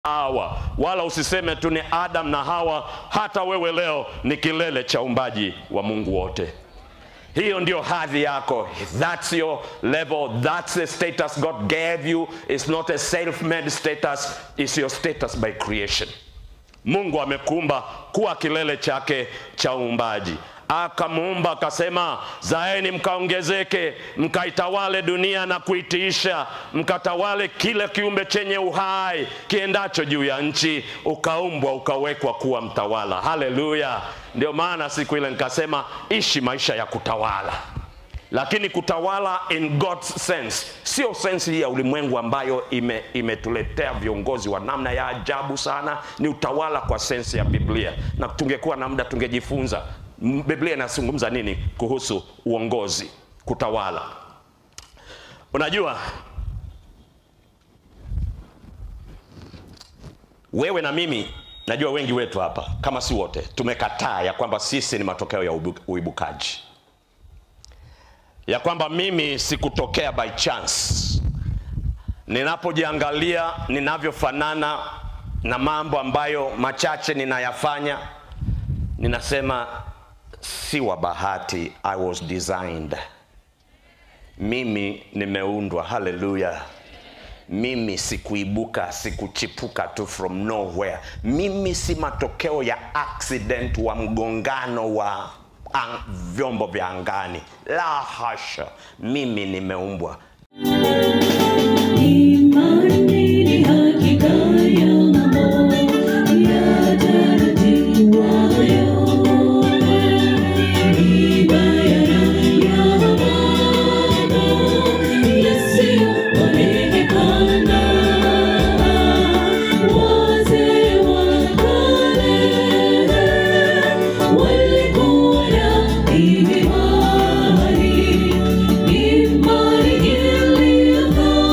Hawa, wala usiseme tu ni Adam na Hawa. Hata wewe leo ni kilele cha uumbaji wa Mungu wote. Hiyo ndio hadhi yako. That's your level. That's the status God gave you. It's not a self-made status. It's your status by creation. Mungu amekuumba kuwa kilele chake cha uumbaji. Akamuumba akasema, zaeni mkaongezeke, mkaitawale dunia na kuitiisha, mkatawale kila kiumbe chenye uhai kiendacho juu ya nchi. Ukaumbwa ukawekwa kuwa mtawala. Haleluya. Ndio maana siku ile nikasema ishi maisha ya kutawala. Lakini kutawala in God's sense, sio sense ya ulimwengu ambayo imetuletea viongozi wa namna ya ajabu sana. Ni utawala kwa sense ya Biblia. Na tungekuwa na muda tungejifunza Biblia inazungumza nini kuhusu uongozi, kutawala. Unajua, wewe na mimi, najua wengi wetu hapa, kama si wote, tumekataa ya kwamba sisi ni matokeo ya uibukaji. Ya kwamba mimi sikutokea by chance. Ninapojiangalia ninavyofanana na mambo ambayo machache ninayafanya, ninasema si wa bahati. I was designed. Mimi nimeundwa. Hallelujah. Mimi sikuibuka, sikuchipuka tu from nowhere. Mimi si matokeo ya accident wa mgongano wa vyombo vya angani. La hasha. Mimi nimeumbwa. Imani hakika ya mambo yatarajiwayo. Imani iliyo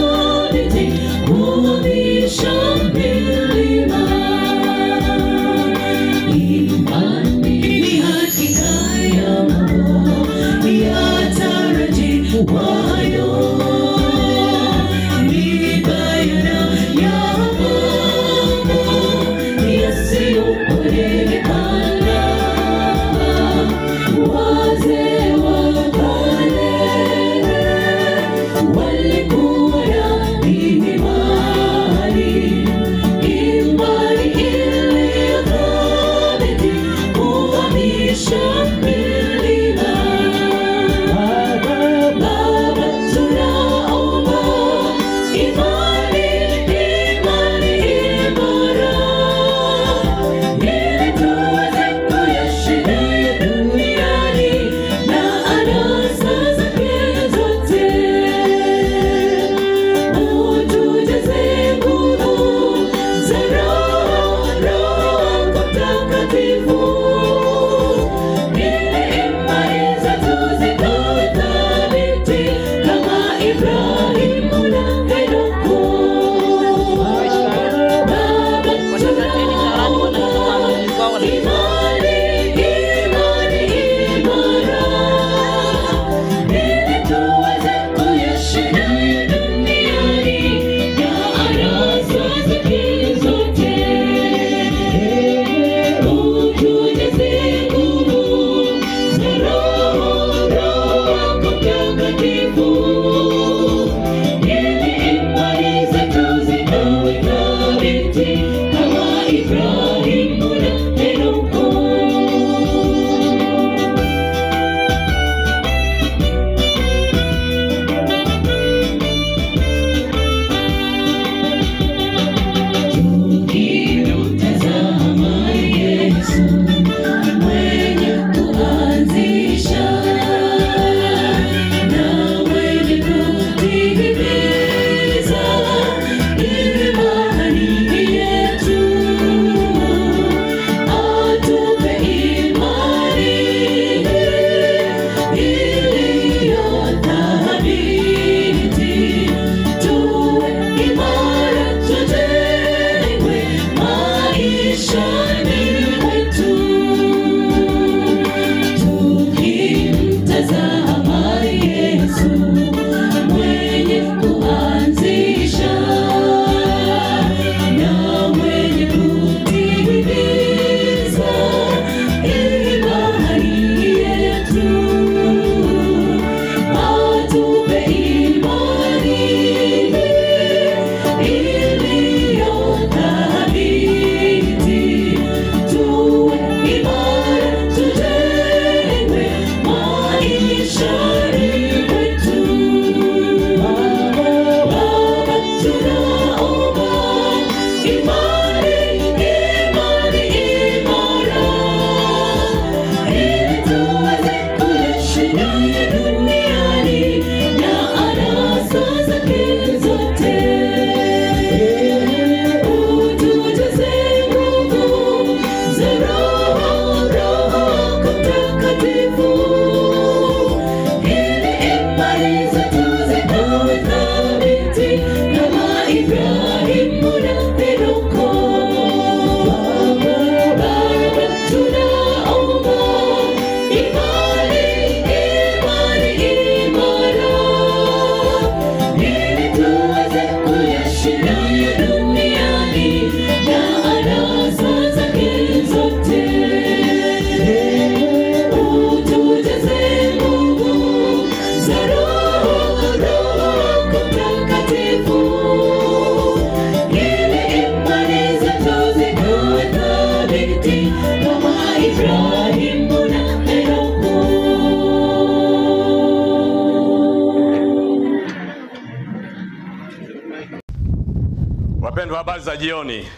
Wapendwa, habari za jioni.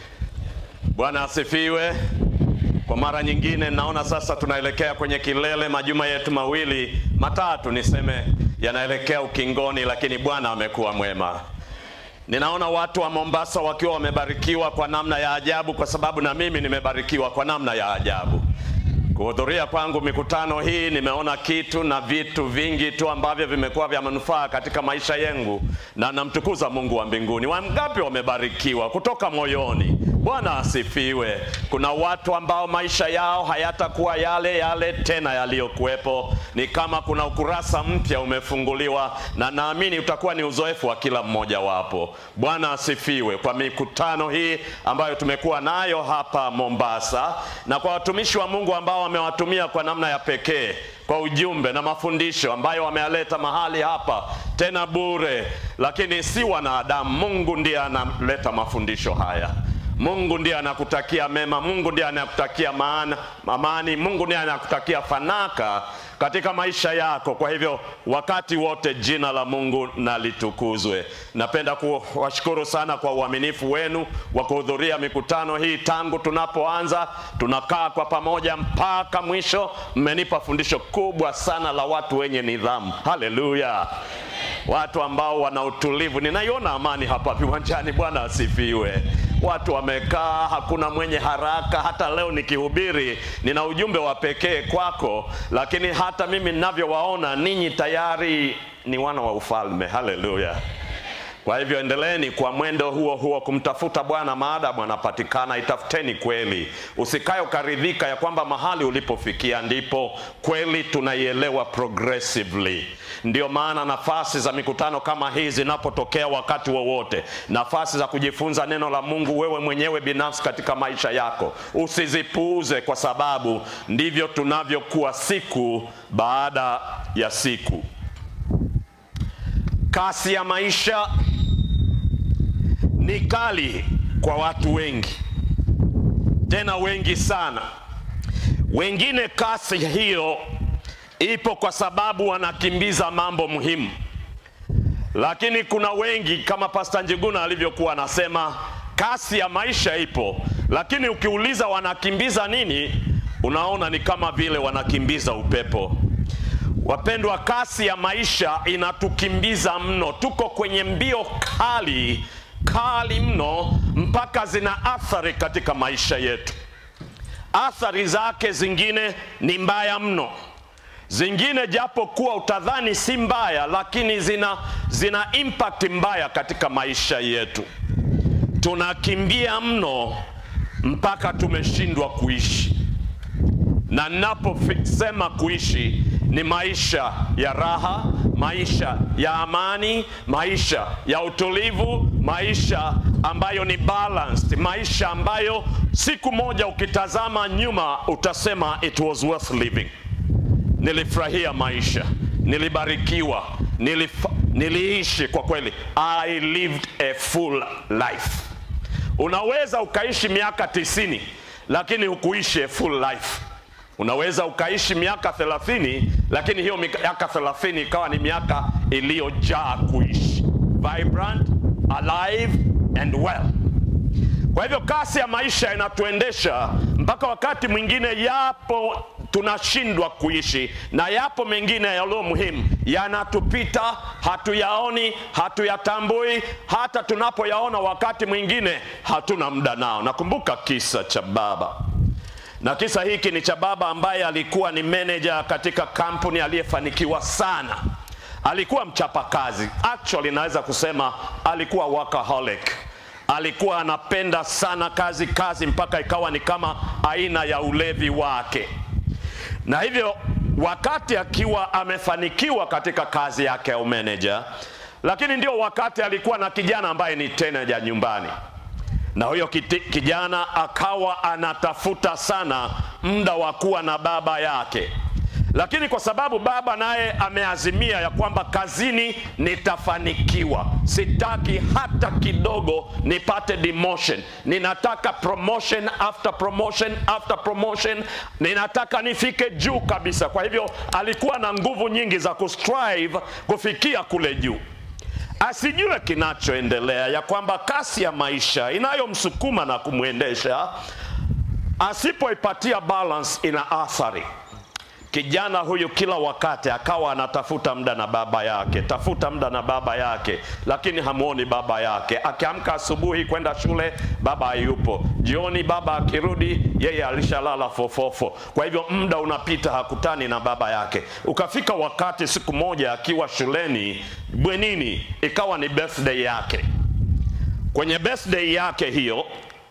Bwana asifiwe. Kwa mara nyingine naona sasa tunaelekea kwenye kilele. Majuma yetu mawili matatu niseme yanaelekea ukingoni, lakini Bwana amekuwa mwema. Ninaona watu wa Mombasa wakiwa wamebarikiwa kwa namna ya ajabu, kwa sababu na mimi nimebarikiwa kwa namna ya ajabu. Kuhudhuria kwangu mikutano hii nimeona kitu na vitu vingi tu ambavyo vimekuwa vya manufaa katika maisha yangu, na namtukuza Mungu wa mbinguni. Wangapi wamebarikiwa kutoka moyoni? Bwana asifiwe. Kuna watu ambao maisha yao hayatakuwa yale yale tena yaliyokuwepo. Ni kama kuna ukurasa mpya umefunguliwa, na naamini utakuwa ni uzoefu wa kila mmoja wapo. Bwana asifiwe kwa mikutano hii ambayo tumekuwa nayo hapa Mombasa, na kwa watumishi wa Mungu ambao wamewatumia kwa namna ya pekee kwa ujumbe na mafundisho ambayo wamealeta mahali hapa tena bure. Lakini si wanadamu, Mungu ndiye analeta mafundisho haya. Mungu ndiye anakutakia mema, Mungu ndiye anakutakia amani, Mungu ndiye anakutakia fanaka katika maisha yako. Kwa hivyo wakati wote jina la Mungu na litukuzwe. Napenda kuwashukuru sana kwa uaminifu wenu wa kuhudhuria mikutano hii tangu tunapoanza. Tunakaa kwa pamoja mpaka mwisho. Mmenipa fundisho kubwa sana la watu wenye nidhamu. Haleluya. Watu ambao wana utulivu. Ninaiona amani hapa viwanjani. Bwana asifiwe. Watu wamekaa, hakuna mwenye haraka. Hata leo nikihubiri nina ujumbe wa pekee kwako, lakini hata mimi ninavyowaona ninyi tayari ni wana wa ufalme. Haleluya. Kwa hivyo endeleeni kwa mwendo huo huo kumtafuta Bwana maadamu anapatikana. Itafuteni kweli. Usikae ukaridhika ya kwamba mahali ulipofikia ndipo kweli. Tunaielewa progressively. Ndio maana nafasi za mikutano kama hizi zinapotokea wakati wowote, nafasi za kujifunza neno la Mungu wewe mwenyewe binafsi katika maisha yako, usizipuuze, kwa sababu ndivyo tunavyokuwa siku baada ya siku. Kasi ya maisha ni kali kwa watu wengi, tena wengi sana. Wengine kasi hiyo ipo kwa sababu wanakimbiza mambo muhimu. Lakini kuna wengi kama Pastor Njuguna alivyokuwa anasema, kasi ya maisha ipo, lakini ukiuliza wanakimbiza nini, unaona ni kama vile wanakimbiza upepo. Wapendwa, kasi ya maisha inatukimbiza mno. Tuko kwenye mbio kali mno, mpaka zina athari katika maisha yetu. Athari zake zingine ni mbaya mno. Zingine japo kuwa utadhani si mbaya, lakini zina impact mbaya katika maisha yetu. Tunakimbia mno mpaka tumeshindwa kuishi. Na ninaposema kuishi, ni maisha ya raha, maisha ya amani, maisha ya utulivu, maisha ambayo ni balanced, maisha ambayo siku moja ukitazama nyuma utasema it was worth living. Nilifurahia maisha, nilibarikiwa, niliishi kwa kweli. I lived a full life. Unaweza ukaishi miaka 90 lakini hukuishi a full life. Unaweza ukaishi miaka 30 lakini hiyo miaka 30 ikawa ni miaka iliyojaa kuishi, vibrant, alive and well. Kwa hivyo kasi ya maisha inatuendesha mpaka wakati mwingine yapo tunashindwa kuishi, na yapo mengine yaliyo muhimu yanatupita, hatuyaoni, hatuyatambui. Hata tunapoyaona wakati mwingine hatuna muda nao. Nakumbuka kisa cha baba, na kisa hiki ni cha baba ambaye alikuwa ni manager katika kampuni aliyefanikiwa sana. Alikuwa mchapakazi. Actually naweza kusema alikuwa workaholic. Alikuwa anapenda sana kazi mpaka ikawa ni kama aina ya ulevi wake. Na hivyo wakati akiwa amefanikiwa katika kazi yake ya manager, lakini ndio wakati alikuwa na kijana ambaye ni teenager nyumbani. Na huyo kijana akawa anatafuta sana muda wa kuwa na baba yake. Lakini kwa sababu baba naye ameazimia ya kwamba kazini nitafanikiwa, sitaki hata kidogo nipate demotion, ninataka promotion after promotion after promotion, ninataka nifike juu kabisa. Kwa hivyo alikuwa na nguvu nyingi za kustrive kufikia kule juu. asijue kinachoendelea, ya kwamba kasi ya maisha inayomsukuma na kumwendesha, asipoipatia balance, ina athari. Kijana huyu kila wakati akawa anatafuta muda na baba yake, tafuta muda na baba yake, lakini hamuoni baba yake. Akiamka asubuhi kwenda shule, baba hayupo. Jioni baba akirudi, yeye alishalala fofofo. Kwa hivyo muda unapita, hakutani na baba yake. Ukafika wakati siku moja akiwa shuleni bwenini, ikawa ni birthday yake. Kwenye birthday yake hiyo,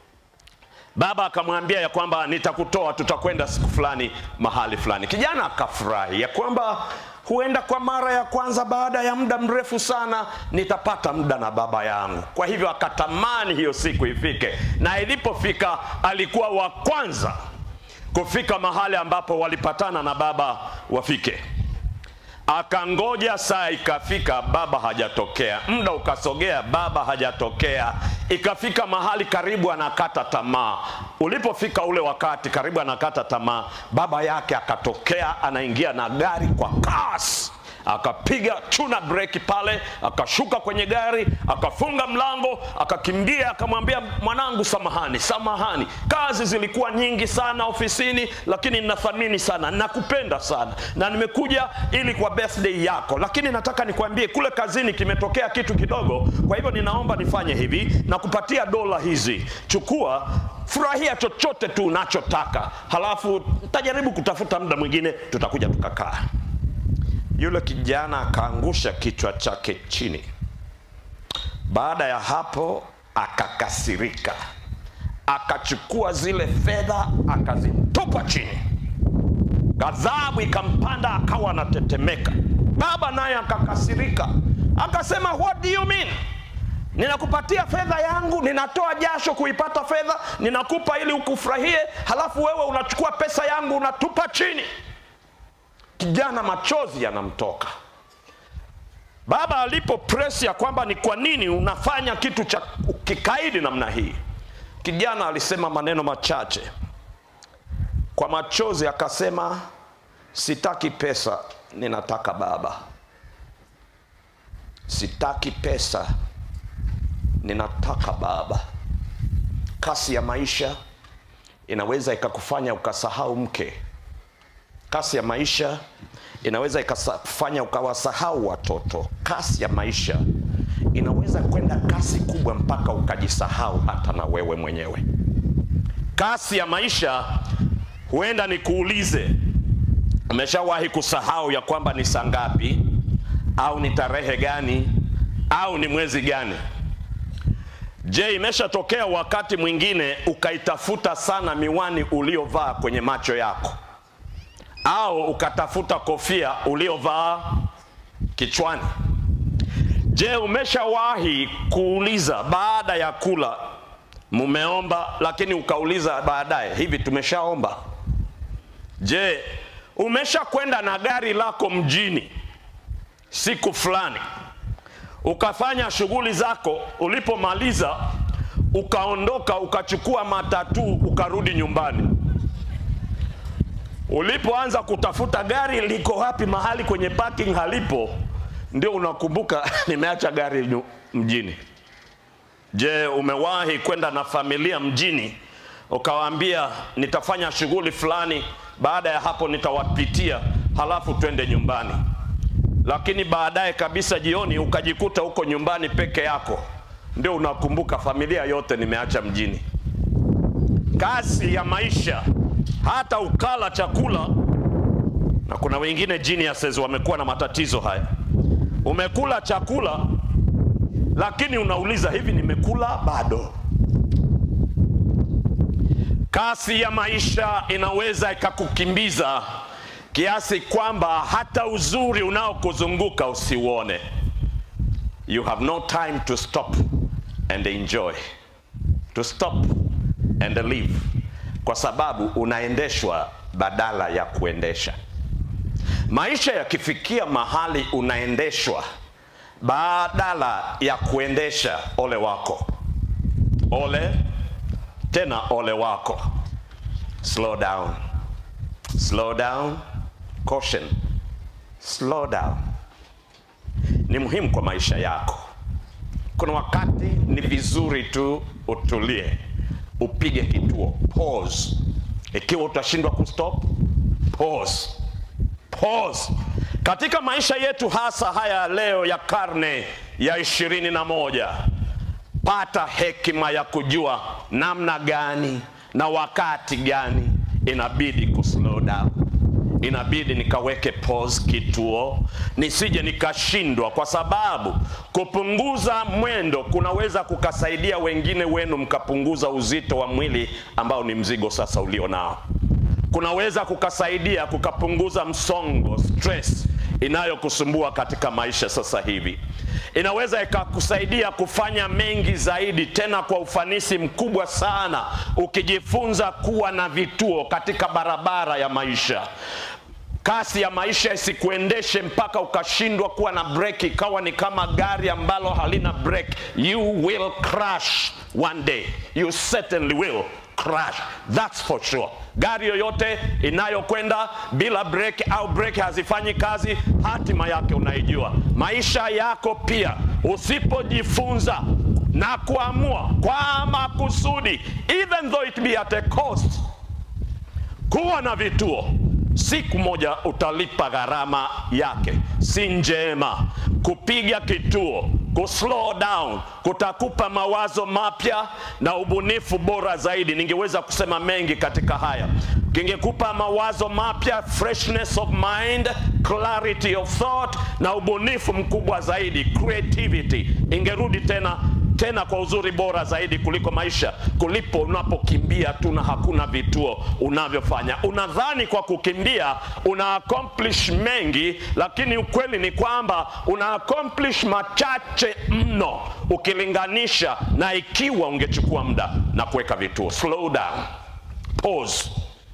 baba akamwambia ya kwamba nitakutoa, tutakwenda siku fulani mahali fulani. Kijana akafurahi ya kwamba huenda kwa mara ya kwanza baada ya muda mrefu sana nitapata muda na baba yangu. Kwa hivyo akatamani hiyo siku ifike, na ilipofika alikuwa wa kwanza kufika mahali ambapo walipatana na baba wafike. Akangoja, saa ikafika, baba hajatokea. Muda ukasogea, baba hajatokea. Ikafika mahali karibu anakata tamaa. Ulipofika ule wakati karibu anakata tamaa, baba yake akatokea, anaingia na gari kwa kasi. Akapiga chuna breki pale, akashuka kwenye gari, akafunga mlango, akakimbia, akamwambia, mwanangu, samahani, samahani. Kazi zilikuwa nyingi sana ofisini, lakini ninathamini sana, nakupenda sana, na nimekuja ili kwa birthday yako. Lakini nataka nikwambie, kule kazini kimetokea kitu kidogo, kwa hivyo ninaomba nifanye hivi, na kupatia dola hizi. Chukua, furahia chochote tu unachotaka, halafu nitajaribu kutafuta muda mwingine, tutakuja tukakaa. Yule kijana akaangusha kichwa chake chini. Baada ya hapo akakasirika, akachukua zile fedha akazitupa chini. Ghadhabu ikampanda, akawa anatetemeka. Baba naye akakasirika, akasema, what do you mean? Ninakupatia fedha yangu, ninatoa jasho kuipata fedha, ninakupa ili ukufurahie, halafu wewe unachukua pesa yangu unatupa chini. Kijana machozi yanamtoka. Baba alipo press ya kwamba ni kwa nini unafanya kitu cha kikaidi namna hii, kijana alisema maneno machache. Kwa machozi akasema, sitaki pesa, ninataka baba. Sitaki pesa, ninataka baba. Kasi ya maisha inaweza ikakufanya ukasahau mke. Kasi ya maisha inaweza ikafanya ukawasahau watoto. Kasi ya maisha inaweza kwenda kasi kubwa mpaka ukajisahau hata na wewe mwenyewe. Kasi ya maisha, huenda nikuulize, umeshawahi kusahau ya kwamba ni saa ngapi, au ni tarehe gani, au ni mwezi gani? Je, imeshatokea wakati mwingine ukaitafuta sana miwani uliovaa kwenye macho yako, au ukatafuta kofia uliovaa kichwani? Je, umeshawahi kuuliza baada ya kula, mumeomba, lakini ukauliza baadaye, hivi tumeshaomba? Je, umeshakwenda na gari lako mjini siku fulani, ukafanya shughuli zako, ulipomaliza ukaondoka, ukachukua matatu, ukarudi nyumbani? Ulipoanza kutafuta gari liko wapi, mahali kwenye parking halipo, ndio unakumbuka nimeacha gari mjini. Je, umewahi kwenda na familia mjini, ukawaambia nitafanya shughuli fulani, baada ya hapo nitawapitia, halafu twende nyumbani, lakini baadaye kabisa jioni ukajikuta uko nyumbani peke yako, ndio unakumbuka familia yote nimeacha mjini? Kasi ya maisha, hata ukala chakula, na kuna wengine geniuses wamekuwa na matatizo haya. Umekula chakula, lakini unauliza, hivi nimekula bado? Kasi ya maisha inaweza ikakukimbiza kiasi kwamba hata uzuri unaokuzunguka usiuone. You have no time to stop and enjoy, to stop and live, kwa sababu unaendeshwa badala ya kuendesha. Maisha yakifikia mahali unaendeshwa badala ya kuendesha, ole wako. Ole, tena ole wako. Slow down. Slow down. Caution. Slow down. Ni muhimu kwa maisha yako. Kuna wakati ni vizuri tu utulie, upige kituo, pause. Ikiwa utashindwa kustop, pause. Pause. Katika maisha yetu hasa haya leo ya karne ya 21, pata hekima ya kujua namna gani na wakati gani inabidi kuslow down. Inabidi nikaweke pause, kituo, nisije nikashindwa, kwa sababu kupunguza mwendo kunaweza kukasaidia wengine wenu mkapunguza uzito wa mwili ambao ni mzigo sasa ulio nao. Kunaweza kukasaidia kukapunguza msongo, stress inayokusumbua katika maisha sasa hivi. Inaweza ikakusaidia kufanya mengi zaidi, tena kwa ufanisi mkubwa sana, ukijifunza kuwa na vituo katika barabara ya maisha. Kasi ya maisha isikuendeshe mpaka ukashindwa kuwa na breki, ikawa ni kama gari ambalo halina breki. You will crash one day. You certainly will crash. That's for sure. Gari yoyote inayokwenda bila breki au breki hazifanyi kazi, hatima yake unaijua. Maisha yako pia, usipojifunza na kuamua kwa makusudi, even though it be at a cost, kuwa na vituo, siku moja utalipa gharama yake. Si njema. Kupiga kituo, kuslow down, kutakupa mawazo mapya na ubunifu bora zaidi. Ningeweza kusema mengi katika haya. Kingekupa mawazo mapya, freshness of mind, clarity of thought, na ubunifu mkubwa zaidi, creativity. Ingerudi tena kwa uzuri bora zaidi kuliko maisha kulipo unapokimbia tu na hakuna vituo unavyofanya. Unadhani kwa kukimbia una accomplish mengi, lakini ukweli ni kwamba una accomplish machache mno ukilinganisha na ikiwa ungechukua muda na kuweka vituo. Slow down, pause.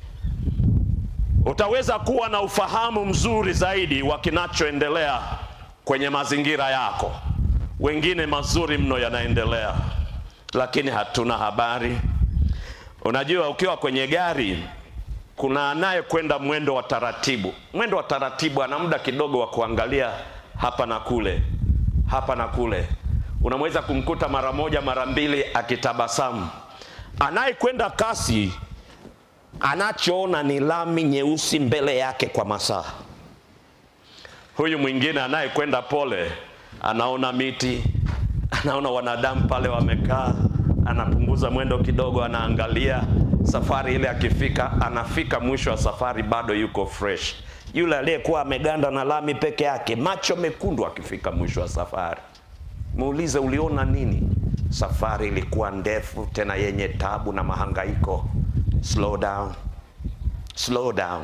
Utaweza kuwa na ufahamu mzuri zaidi wa kinachoendelea kwenye mazingira yako. Wengine mazuri mno yanaendelea, lakini hatuna habari. Unajua, ukiwa kwenye gari, kuna anayekwenda mwendo wa taratibu. Mwendo wa taratibu ana muda kidogo wa kuangalia hapa na kule, hapa na kule. Unaweza kumkuta mara moja mara mbili akitabasamu. Anayekwenda kasi anachoona ni lami nyeusi mbele yake kwa masaa. Huyu mwingine anayekwenda pole anaona miti, anaona wanadamu pale wamekaa, anapunguza mwendo kidogo, anaangalia safari ile. Akifika, anafika mwisho wa safari bado yuko fresh. Yule aliyekuwa ameganda na lami peke yake, macho mekundu, akifika mwisho wa safari, muulize uliona nini? Safari ilikuwa ndefu, tena yenye tabu na mahangaiko. Slow down. Slow down.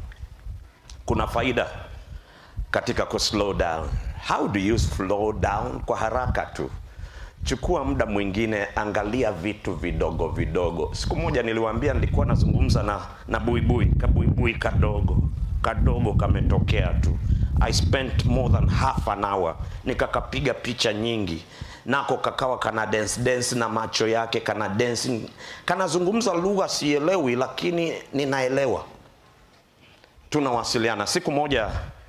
Kuna faida katika ku slow down. How do you slow down? Kwa haraka tu. Chukua muda mwingine, angalia vitu vidogo vidogo. Siku moja niliwaambia nilikuwa nazungumza na buibui, kabuibui kadogo kametokea tu. I spent more than half an hour nikakapiga picha nyingi. Nako kakawa kana dance na macho yake, kana dancing, kana zungumza lugha sielewi lakini ninaelewa. Tunawasiliana. Siku moja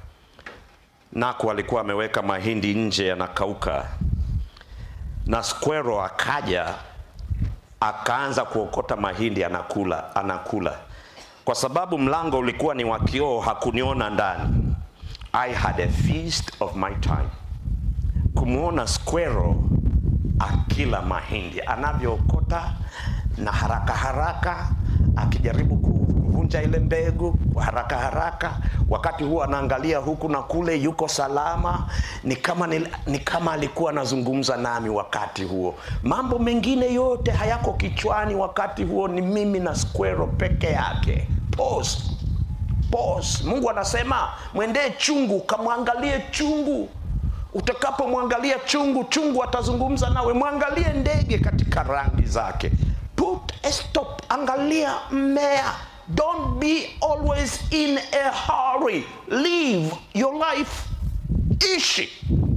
Nako alikuwa ameweka mahindi nje yanakauka, na squirrel akaja akaanza kuokota mahindi, anakula. Kwa sababu mlango ulikuwa ni wa kioo, hakuniona ndani. I had a feast of my time kumuona squirrel akila mahindi, anavyookota na haraka akijaribu kuvunja ile mbegu haraka. Wakati huo anaangalia huku na kule, yuko salama. Ni kama alikuwa anazungumza nami wakati huo. Mambo mengine yote hayako kichwani wakati huo, ni mimi na squirrel peke yake. Pause. Mungu anasema mwendee chungu, kamwangalie chungu. Utakapomwangalia chungu atazungumza nawe. Mwangalie ndege katika rangi zake. Put a stop. Angalia mmea. Don't be always in a hurry. Live your life. Ishi.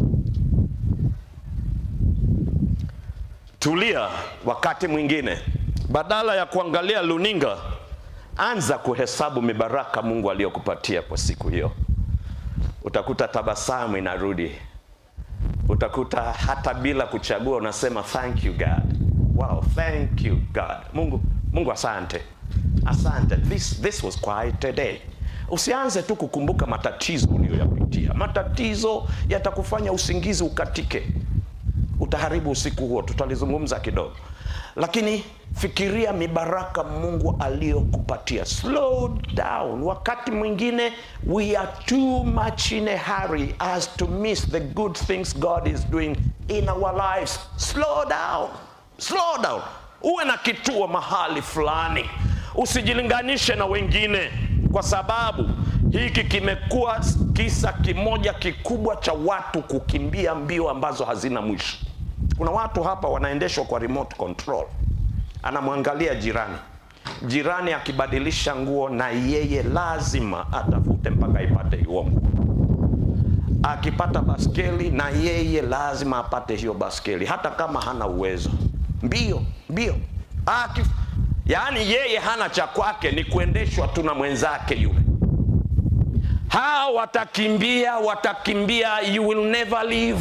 Tulia wakati mwingine. Badala ya kuangalia luninga, anza kuhesabu mibaraka Mungu aliyokupatia kwa siku hiyo. Utakuta tabasamu inarudi. utakuta hata bila kuchagua unasema thank you God. Wow, thank you God. Mungu asante. Asante. This was quite a day. Usianze tu kukumbuka matatizo uliyoyapitia. Matatizo yatakufanya usingizi ukatike. Utaharibu usiku huo, tutalizungumza kidogo. Lakini fikiria mibaraka Mungu aliyokupatia. Slow down. Wakati mwingine we are too much in a hurry as to miss the good things God is doing in our lives. Slow down. Slow down. Uwe na kituo mahali fulani. Usijilinganishe na wengine, kwa sababu hiki kimekuwa kisa kimoja kikubwa cha watu kukimbia mbio ambazo hazina mwisho. Kuna watu hapa wanaendeshwa kwa remote control. Anamwangalia jirani. Jirani akibadilisha nguo na yeye lazima atafute mpaka ipate hiyo nguo. Akipata baskeli na yeye lazima apate hiyo baskeli hata kama hana uwezo. Mbio. Yaani yeye hana cha kwake, ni kuendeshwa tu na mwenzake yule. Hao watakimbia, you will never live.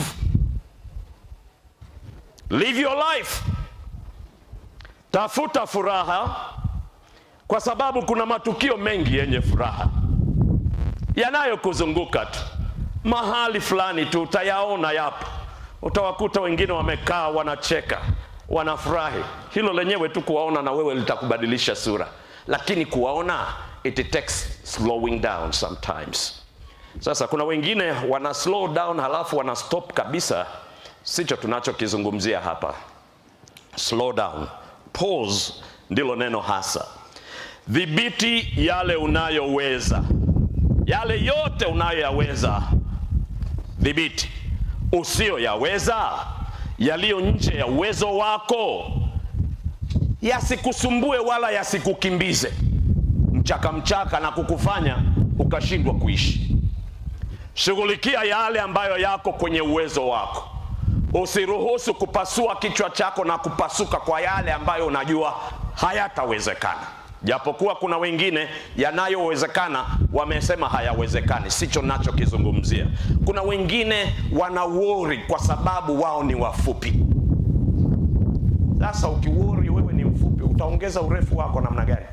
Live your life. Tafuta furaha, kwa sababu kuna matukio mengi yenye furaha yanayokuzunguka tu. Mahali fulani tu utayaona yapo. Utawakuta wengine wamekaa wanacheka, wanafurahi. Hilo lenyewe tu kuwaona na wewe litakubadilisha sura. Lakini kuwaona, it takes slowing down sometimes. Sasa kuna wengine wana slow down halafu wana stop kabisa. Sicho tunachokizungumzia hapa. Slow down. Pause ndilo neno hasa. Dhibiti yale unayoweza. Yale yote unayoyaweza, dhibiti. Usiyoyaweza, yaliyo nje ya uwezo wako, yasikusumbue wala yasikukimbize mchaka na kukufanya ukashindwa kuishi. Shughulikia yale ambayo yako kwenye uwezo wako. Usiruhusu kupasua kichwa chako na kupasuka kwa yale ambayo unajua hayatawezekana. Japokuwa kuna wengine yanayowezekana wamesema hayawezekani. Sicho ninachokizungumzia. Kuna wengine wana worry kwa sababu wao ni wafupi. Sasa ukiworry wewe ni mfupi, utaongeza urefu wako namna gani?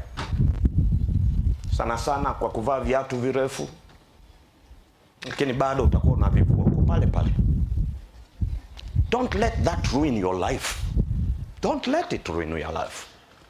Sana kwa kuvaa viatu virefu, lakini bado utakuwa na vivua pale pale. Don't let that ruin your life. Don't let it ruin your life.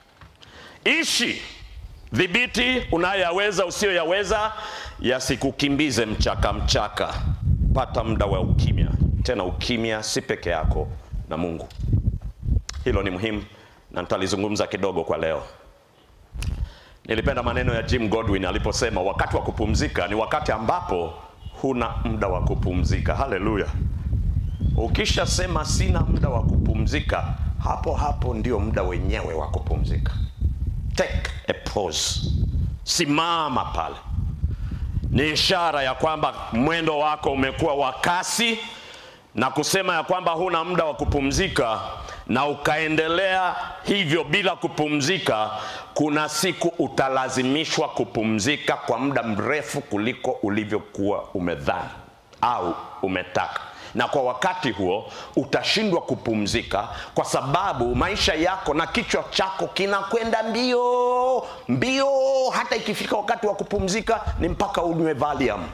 Ishi. Dhibiti unayoweza, usiyoyaweza yasikukimbize mchaka. Pata muda wa ukimya. Tena ukimya si peke yako, na Mungu. Hilo ni muhimu na nitalizungumza kidogo kwa leo. Nilipenda maneno ya Jim Godwin aliposema wakati wa kupumzika ni wakati ambapo huna muda wa kupumzika. Haleluya. Ukisha sema sina muda wa kupumzika, hapo ndio muda wenyewe wa kupumzika. Take a pause. Simama pale. Ni ishara ya kwamba mwendo wako umekuwa wa kasi, na kusema ya kwamba huna muda wa kupumzika na ukaendelea hivyo bila kupumzika, kuna siku utalazimishwa kupumzika kwa muda mrefu kuliko ulivyokuwa umedhani au umetaka. Na kwa wakati huo utashindwa kupumzika, kwa sababu maisha yako na kichwa chako kinakwenda mbio. Hata ikifika wakati wa kupumzika ni mpaka unywe Valium,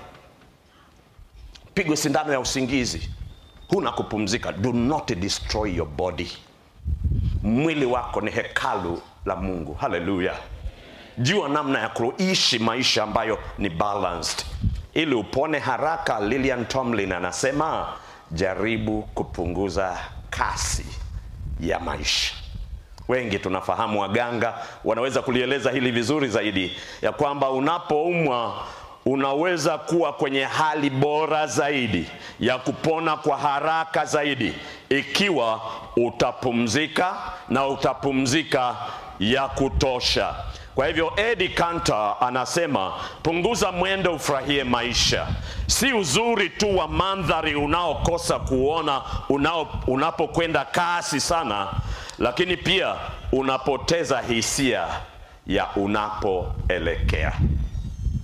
pigwe sindano ya usingizi. Huna kupumzika. Do not destroy your body. Mwili wako ni hekalu la Mungu. Haleluya. Jua namna ya kuishi maisha ambayo ni balanced ili upone haraka. Lillian Tomlin anasema jaribu kupunguza kasi ya maisha. Wengi tunafahamu, waganga wanaweza kulieleza hili vizuri zaidi, ya kwamba unapoumwa unaweza kuwa kwenye hali bora zaidi ya kupona kwa haraka zaidi ikiwa utapumzika, na utapumzika ya kutosha. Kwa hivyo Eddie Cantor anasema punguza mwendo, ufurahie maisha. Si uzuri tu wa mandhari unaokosa kuona unapokwenda kasi sana, lakini pia unapoteza hisia ya unapoelekea.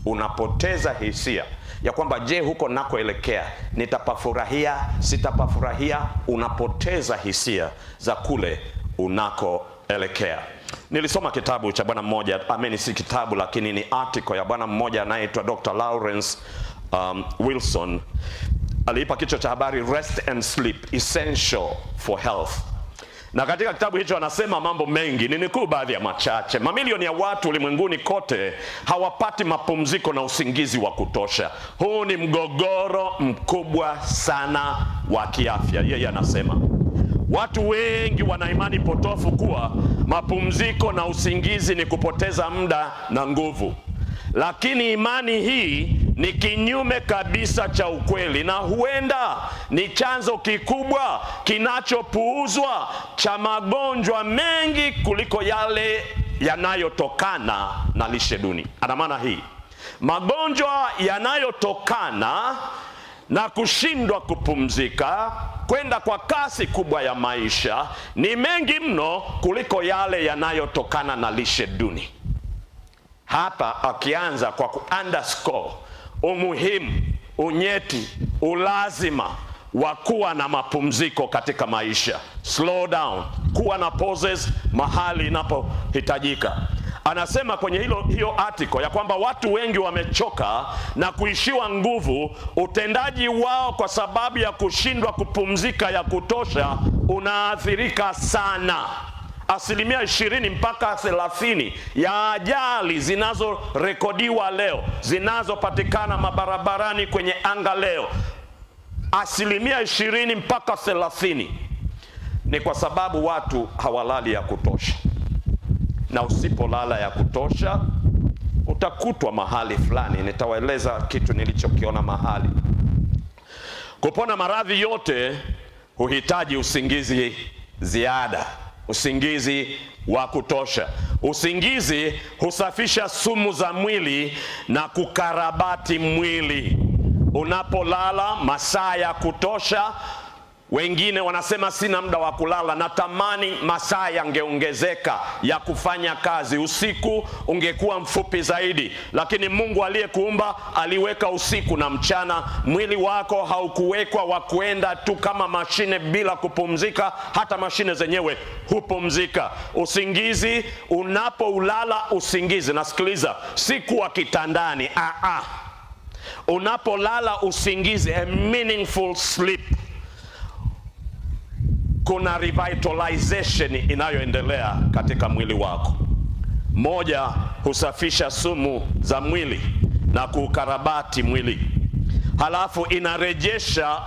unapoteza hisia ya kwamba je, huko nakoelekea nitapafurahia, sitapafurahia. Unapoteza hisia za kule unakoelekea. Nilisoma kitabu cha bwana mmoja, si kitabu lakini ni article ya bwana mmoja anaitwa Dr. Lawrence Wilson. Aliipa kichwa cha habari Rest and Sleep Essential for Health. Na katika kitabu hicho anasema mambo mengi, ninukuu baadhi ya machache. Mamilioni ya watu ulimwenguni kote hawapati mapumziko na usingizi wa kutosha. Huu ni mgogoro mkubwa sana wa kiafya. Yeye anasema watu wengi wana imani potofu kuwa mapumziko na usingizi ni kupoteza muda na nguvu. Lakini imani hii ni kinyume kabisa cha ukweli, na huenda ni chanzo kikubwa kinachopuuzwa cha magonjwa mengi kuliko yale yanayotokana na lishe duni. Ana maana hii, magonjwa yanayotokana na kushindwa kupumzika, kwenda kwa kasi kubwa ya maisha, ni mengi mno kuliko yale yanayotokana na lishe duni. Hapa akianza kwa ku-underscore umuhimu, unyeti, ulazima wa kuwa na mapumziko katika maisha. Slow down, kuwa na pauses mahali inapohitajika. Anasema kwenye hiyo article ya kwamba watu wengi wamechoka na kuishiwa nguvu. Utendaji wao kwa sababu ya kushindwa kupumzika ya kutosha unaathirika sana. 20% mpaka 30% ya ajali zinazorekodiwa leo, zinazopatikana mabarabarani kwenye anga leo, 20% mpaka 30% ni kwa sababu watu hawalali ya kutosha. Na usipolala ya kutosha utakutwa mahali fulani. Nitawaeleza kitu nilichokiona mahali. Kupona maradhi yote huhitaji usingizi ziada, usingizi wa kutosha. Usingizi husafisha sumu za mwili na kukarabati mwili. Unapolala masaa ya kutosha, wengine wanasema sina muda wa kulala, natamani masaa yangeongezeka ya kufanya kazi, usiku ungekuwa mfupi zaidi. Lakini Mungu aliyekuumba aliweka usiku na mchana. Mwili wako haukuwekwa wa kuenda tu kama mashine bila kupumzika. Hata mashine zenyewe hupumzika. Usingizi, unapoulala usingizi, nasikiliza, si kuwa kitandani. Unapolala usingizi, a meaningful sleep, kuna revitalization inayoendelea katika mwili wako. Moja, husafisha sumu za mwili na kukarabati mwili. Halafu inarejesha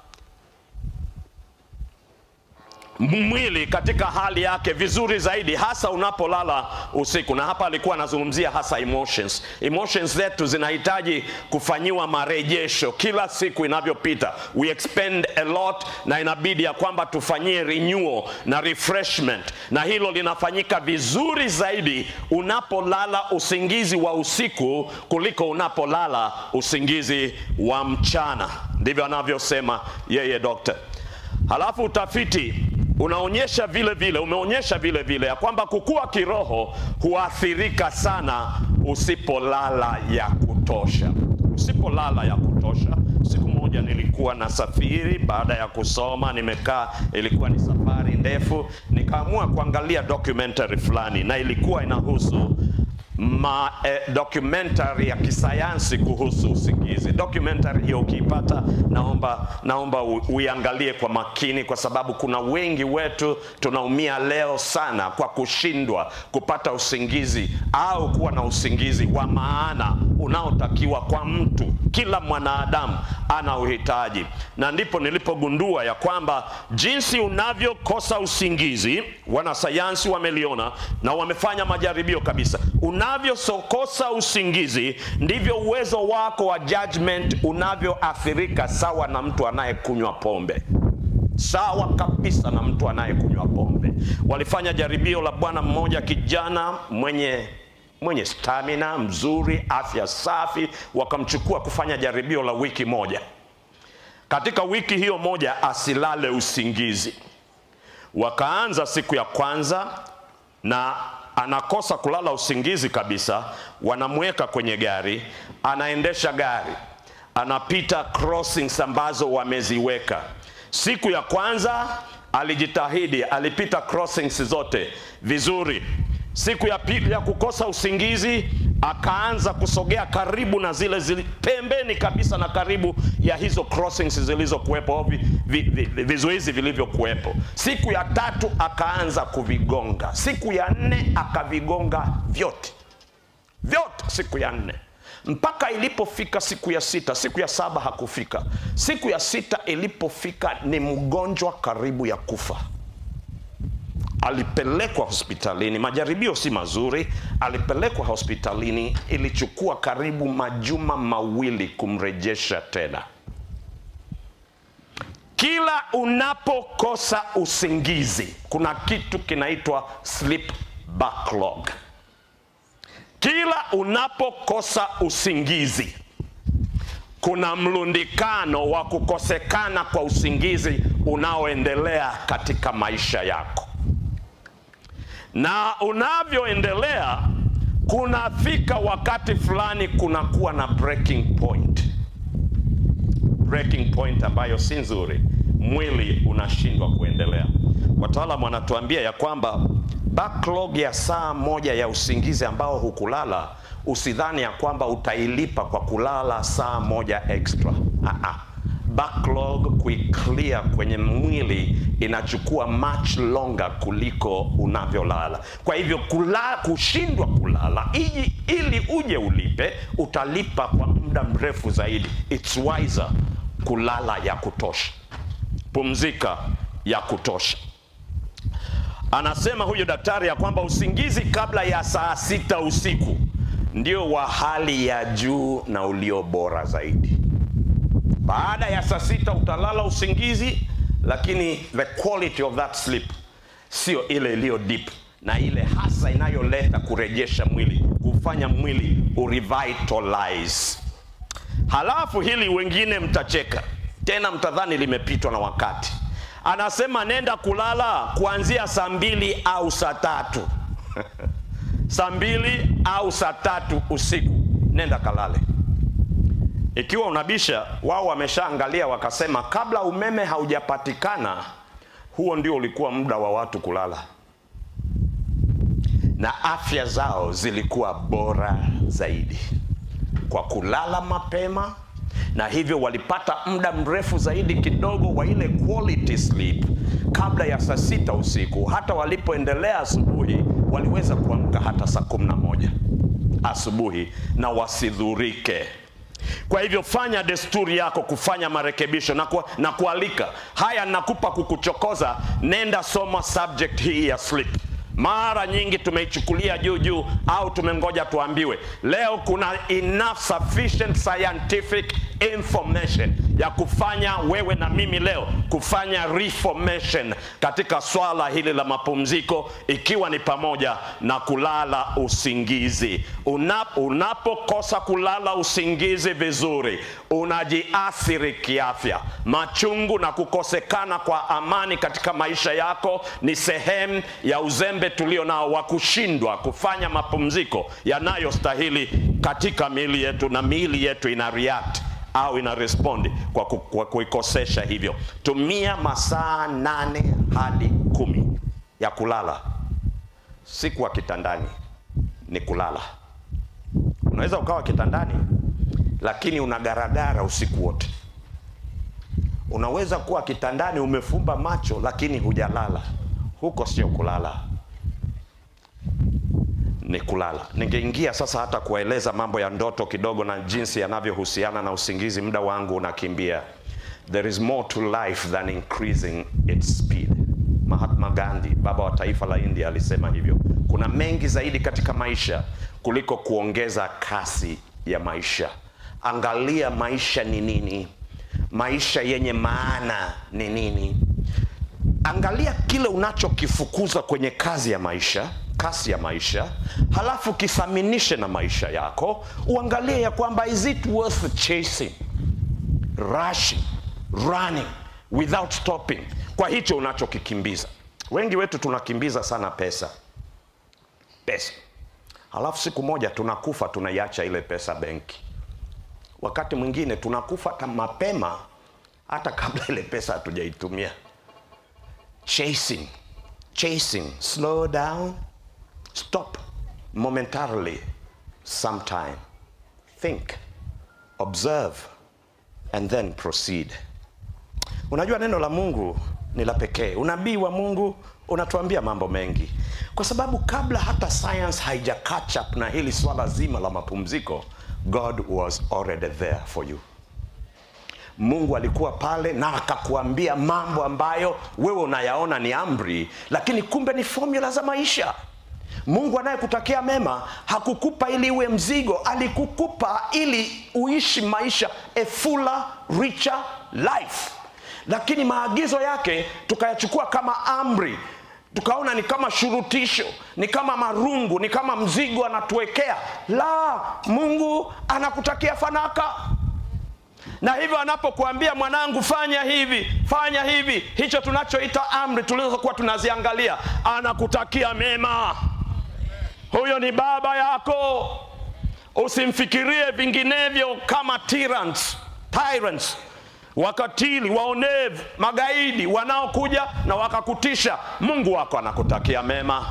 mwili katika hali yake vizuri zaidi, hasa unapolala usiku. Na hapa alikuwa anazungumzia hasa emotions. Emotions zetu zinahitaji kufanyiwa marejesho kila siku inavyopita. We expend a lot, na inabidi ya kwamba tufanyie renewal na refreshment, na hilo linafanyika vizuri zaidi unapolala usingizi wa usiku kuliko unapolala usingizi wa mchana. Ndivyo anavyosema yeye dokta. Halafu utafiti umeonyesha vile vile ya kwamba kukua kiroho huathirika sana usipolala ya kutosha. Usipolala ya kutosha. Siku moja nilikuwa nasafiri baada ya kusoma, nimekaa, ilikuwa ni safari ndefu, nikaamua kuangalia documentary fulani, na ilikuwa inahusu documentary ya kisayansi kuhusu usingizi. Documentary hiyo ukipata, naomba uiangalie kwa makini, kwa sababu kuna wengi wetu tunaumia leo sana kwa kushindwa kupata usingizi au kuwa na usingizi wa maana unaotakiwa kwa mtu. Kila mwanadamu ana uhitaji. Na ndipo nilipogundua ya kwamba jinsi unavyokosa usingizi, wanasayansi wameliona na wamefanya majaribio kabisa. Unavyokosa usingizi ndivyo uwezo wako wa judgment unavyoathirika, sawa na mtu anayekunywa pombe. Sawa kabisa na mtu anayekunywa pombe. Walifanya jaribio la bwana mmoja, kijana mwenye stamina mzuri, afya safi, wakamchukua kufanya jaribio la wiki moja. Katika wiki hiyo moja asilale usingizi. Wakaanza siku ya kwanza na anakosa kulala usingizi kabisa, wanamweka kwenye gari, anaendesha gari, anapita crossings ambazo wameziweka. Siku ya kwanza alijitahidi, alipita crossings zote vizuri. Siku ya pili ya kukosa usingizi, akaanza kusogea karibu na zile pembeni kabisa na karibu ya hizo crossings zilizokuwepo, vizuizi vilivyokuwepo. Siku ya tatu akaanza kuvigonga. Siku ya nne akavigonga vyote siku ya nne, mpaka ilipofika siku ya sita. Siku ya saba hakufika. Siku ya sita ilipofika, ni mgonjwa karibu ya kufa. Alipelekwa hospitalini, majaribio si mazuri, alipelekwa hospitalini. Ilichukua karibu majuma mawili kumrejesha tena. Kila unapokosa usingizi, kuna kitu kinaitwa sleep backlog. Kila unapokosa usingizi, kuna mlundikano wa kukosekana kwa usingizi unaoendelea katika maisha yako. Na unavyoendelea, kunafika wakati fulani kunakuwa na breaking point. Breaking point ambayo si nzuri. Mwili unashindwa kuendelea. Wataalamu wanatuambia ya kwamba backlog ya saa moja ya usingizi ambao hukulala, usidhani ya kwamba utailipa kwa kulala saa moja extra. Backlog kuiclear kwenye mwili inachukua much longer kuliko unavyolala. Kwa hivyo kushindwa kulala ili uje ulipe, utalipa kwa muda mrefu zaidi. It's wiser kulala ya kutosha, pumzika ya kutosha. Anasema huyu daktari ya kwamba usingizi kabla ya saa 6 usiku ndio wa hali ya juu na ulio bora zaidi. Baada ya saa 6 utalala usingizi, lakini the quality of that sleep sio ile iliyo deep, na ile hasa inayoleta kurejesha mwili, kufanya mwili urevitalize. Halafu hili wengine mtacheka, tena mtadhani limepitwa na wakati. Anasema nenda kulala kuanzia saa 2 au saa 3. Saa 2 au saa 3 usiku, nenda kalale. Ikiwa unabisha, wao wameshaangalia wakasema kabla umeme haujapatikana, huo ndio ulikuwa muda wa watu kulala. Na afya zao zilikuwa bora zaidi kwa kulala mapema, na hivyo walipata muda mrefu zaidi kidogo wa ile quality sleep kabla ya saa 6 usiku. Hata walipoendelea asubuhi, waliweza kuamka hata saa 11 asubuhi na wasidhurike. Kwa hivyo fanya desturi yako kufanya marekebisho na kualika. Haya nakupa kukuchokoza, nenda soma subject hii ya sleep. Mara nyingi tumeichukulia juu au tumengoja tuambiwe. Leo kuna enough sufficient scientific information ya kufanya wewe na mimi leo kufanya reformation katika swala hili la mapumziko, ikiwa ni pamoja na kulala usingizi. Unapokosa kulala usingizi vizuri, unajiathiri kiafya. Machungu na kukosekana kwa amani katika maisha yako ni sehemu ya uzembe tulio nao wa kushindwa kufanya mapumziko yanayostahili katika miili yetu, na miili yetu ina react au ina respond kwa kuikosesha hivyo. Tumia masaa 8 hadi 10 ya kulala. Siku wa kitandani ni kulala. Unaweza ukawa kitandani lakini unagaragara usiku wote. Unaweza kuwa kitandani umefumba macho lakini hujalala. Huko sio kulala, ni kulala. Ningeingia sasa hata kueleza mambo ya ndoto kidogo na jinsi yanavyohusiana na usingizi, muda wangu unakimbia. There is more to life than increasing its speed. Mahatma Gandhi, baba wa taifa la India, alisema hivyo. Kuna mengi zaidi katika maisha kuliko kuongeza kasi ya maisha. Angalia maisha ni nini, maisha yenye maana ni nini. Angalia kile unachokifukuza kwenye kasi ya maisha, halafu kithaminishe na maisha yako. Uangalie ya kwamba is it worth chasing, rushing, running without stopping kwa hicho unachokikimbiza. Wengi wetu tunakimbiza sana pesa. pesa. Halafu siku moja tunakufa, tunaiacha ile pesa benki. Wakati mwingine tunakufa mapema hata kabla ile pesa hatujaitumia. Chasing, slow down, stop momentarily, sometime, think, observe, and then proceed. Unajua neno la Mungu ni la pekee. Unabii wa Mungu unatuambia mambo mengi, kwa sababu kabla hata science haija catch up na hili swala zima la mapumziko, God was already there for you. Mungu alikuwa pale na akakuambia mambo ambayo wewe unayaona ni amri, lakini kumbe ni formula za maisha. Mungu anayekutakia mema hakukupa ili uwe mzigo, alikukupa ili uishi maisha, a fuller, richer life. Lakini maagizo yake tukayachukua kama amri, tukaona ni kama shurutisho, ni kama marungu, ni kama mzigo anatuwekea. La, Mungu anakutakia fanaka. Na hivyo anapokuambia mwanangu fanya hivi, hicho tunachoita amri tulizokuwa tunaziangalia, anakutakia mema. Huyo ni baba yako. Usimfikirie vinginevyo kama tyrants, wakatili, waonevu, magaidi wanaokuja na wakakutisha. Mungu wako anakutakia mema.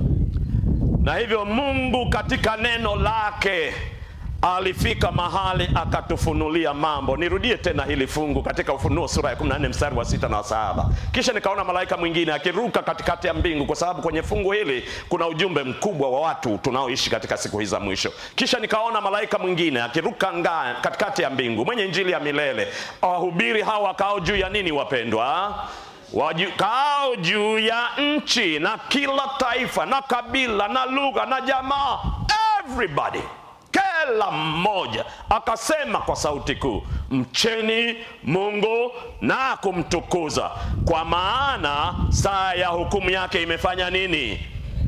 Na hivyo Mungu katika neno lake alifika mahali akatufunulia mambo. Nirudie tena hili fungu katika Ufunuo sura ya 14 mstari wa 6 na 7. Kisha nikaona malaika mwingine akiruka katikati ya mbingu, kwa sababu kwenye fungu hili kuna ujumbe mkubwa wa watu tunaoishi katika siku hizi za mwisho. Kisha nikaona malaika mwingine akiruka katikati ya mbingu, mwenye injili ya milele, awahubiri hawa wakao juu ya nini wapendwa? Wakao juu ya nchi na kila taifa na kabila na lugha na jamaa, everybody, kila mmoja, akasema kwa sauti kuu, mcheni Mungu na kumtukuza, kwa maana saa ya hukumu yake imefanya nini?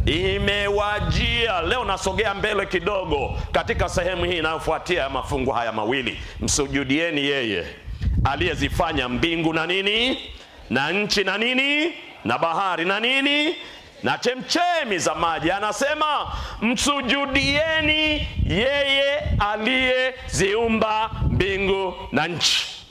Imewajia. Leo nasogea mbele kidogo katika sehemu hii inayofuatia ya mafungu haya mawili. Msujudieni yeye aliyezifanya mbingu na nini? Na nchi na nini? Na bahari na nini? Na chemchemi za maji. Anasema msujudieni yeye aliyeziumba mbingu na nchi.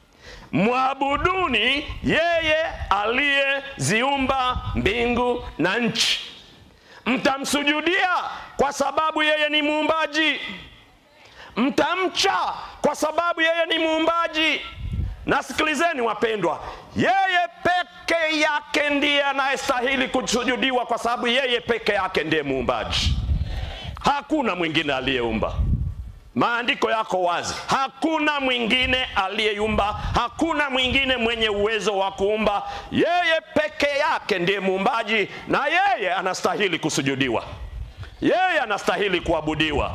Mwabuduni yeye aliyeziumba mbingu na nchi. Mtamsujudia kwa sababu yeye ni muumbaji. Mtamcha kwa sababu yeye ni muumbaji. Na sikilizeni wapendwa, yeye peke yake ndiye anayestahili kusujudiwa, kwa sababu yeye peke yake ndiye muumbaji. Hakuna mwingine aliyeumba. Maandiko yako wazi. Hakuna mwingine aliyeumba, hakuna mwingine mwenye uwezo wa kuumba. Yeye peke yake ndiye muumbaji, na yeye anastahili kusujudiwa. Yeye anastahili kuabudiwa.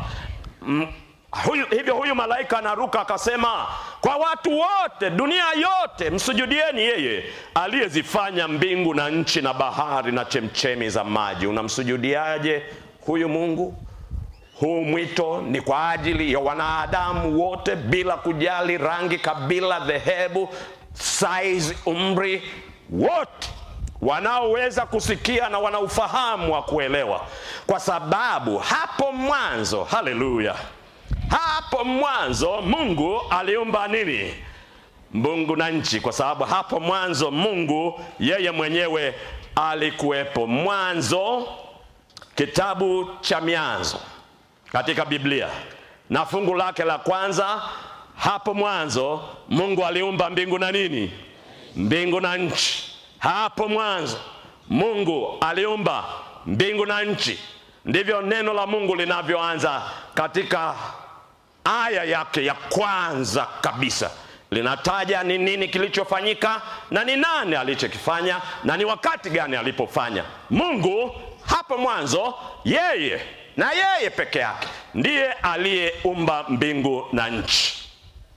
Hivyo huyu malaika anaruka akasema kwa watu wote, dunia yote, msujudieni yeye aliyezifanya mbingu na nchi na bahari na chemchemi za maji. Unamsujudiaje huyu Mungu? Huu mwito ni kwa ajili ya wanadamu wote, bila kujali rangi, kabila, dhehebu, size, umri, wote wanaoweza kusikia na wanaufahamu wa kuelewa. Kwa sababu hapo mwanzo, haleluya, hapo mwanzo Mungu aliumba nini? Mbingu na nchi. Kwa sababu hapo mwanzo Mungu yeye mwenyewe alikuwepo. Mwanzo, kitabu cha Mwanzo katika Biblia, na fungu lake la kwanza, hapo mwanzo Mungu aliumba mbingu na nini? Mbingu na nchi. Hapo mwanzo Mungu aliumba mbingu na nchi. Ndivyo neno la Mungu linavyoanza katika aya yake ya kwanza kabisa. Linataja ni nini kilichofanyika na ni nani alichokifanya na ni wakati gani alipofanya. Mungu hapo mwanzo, yeye na yeye peke yake ndiye aliyeumba mbingu na nchi.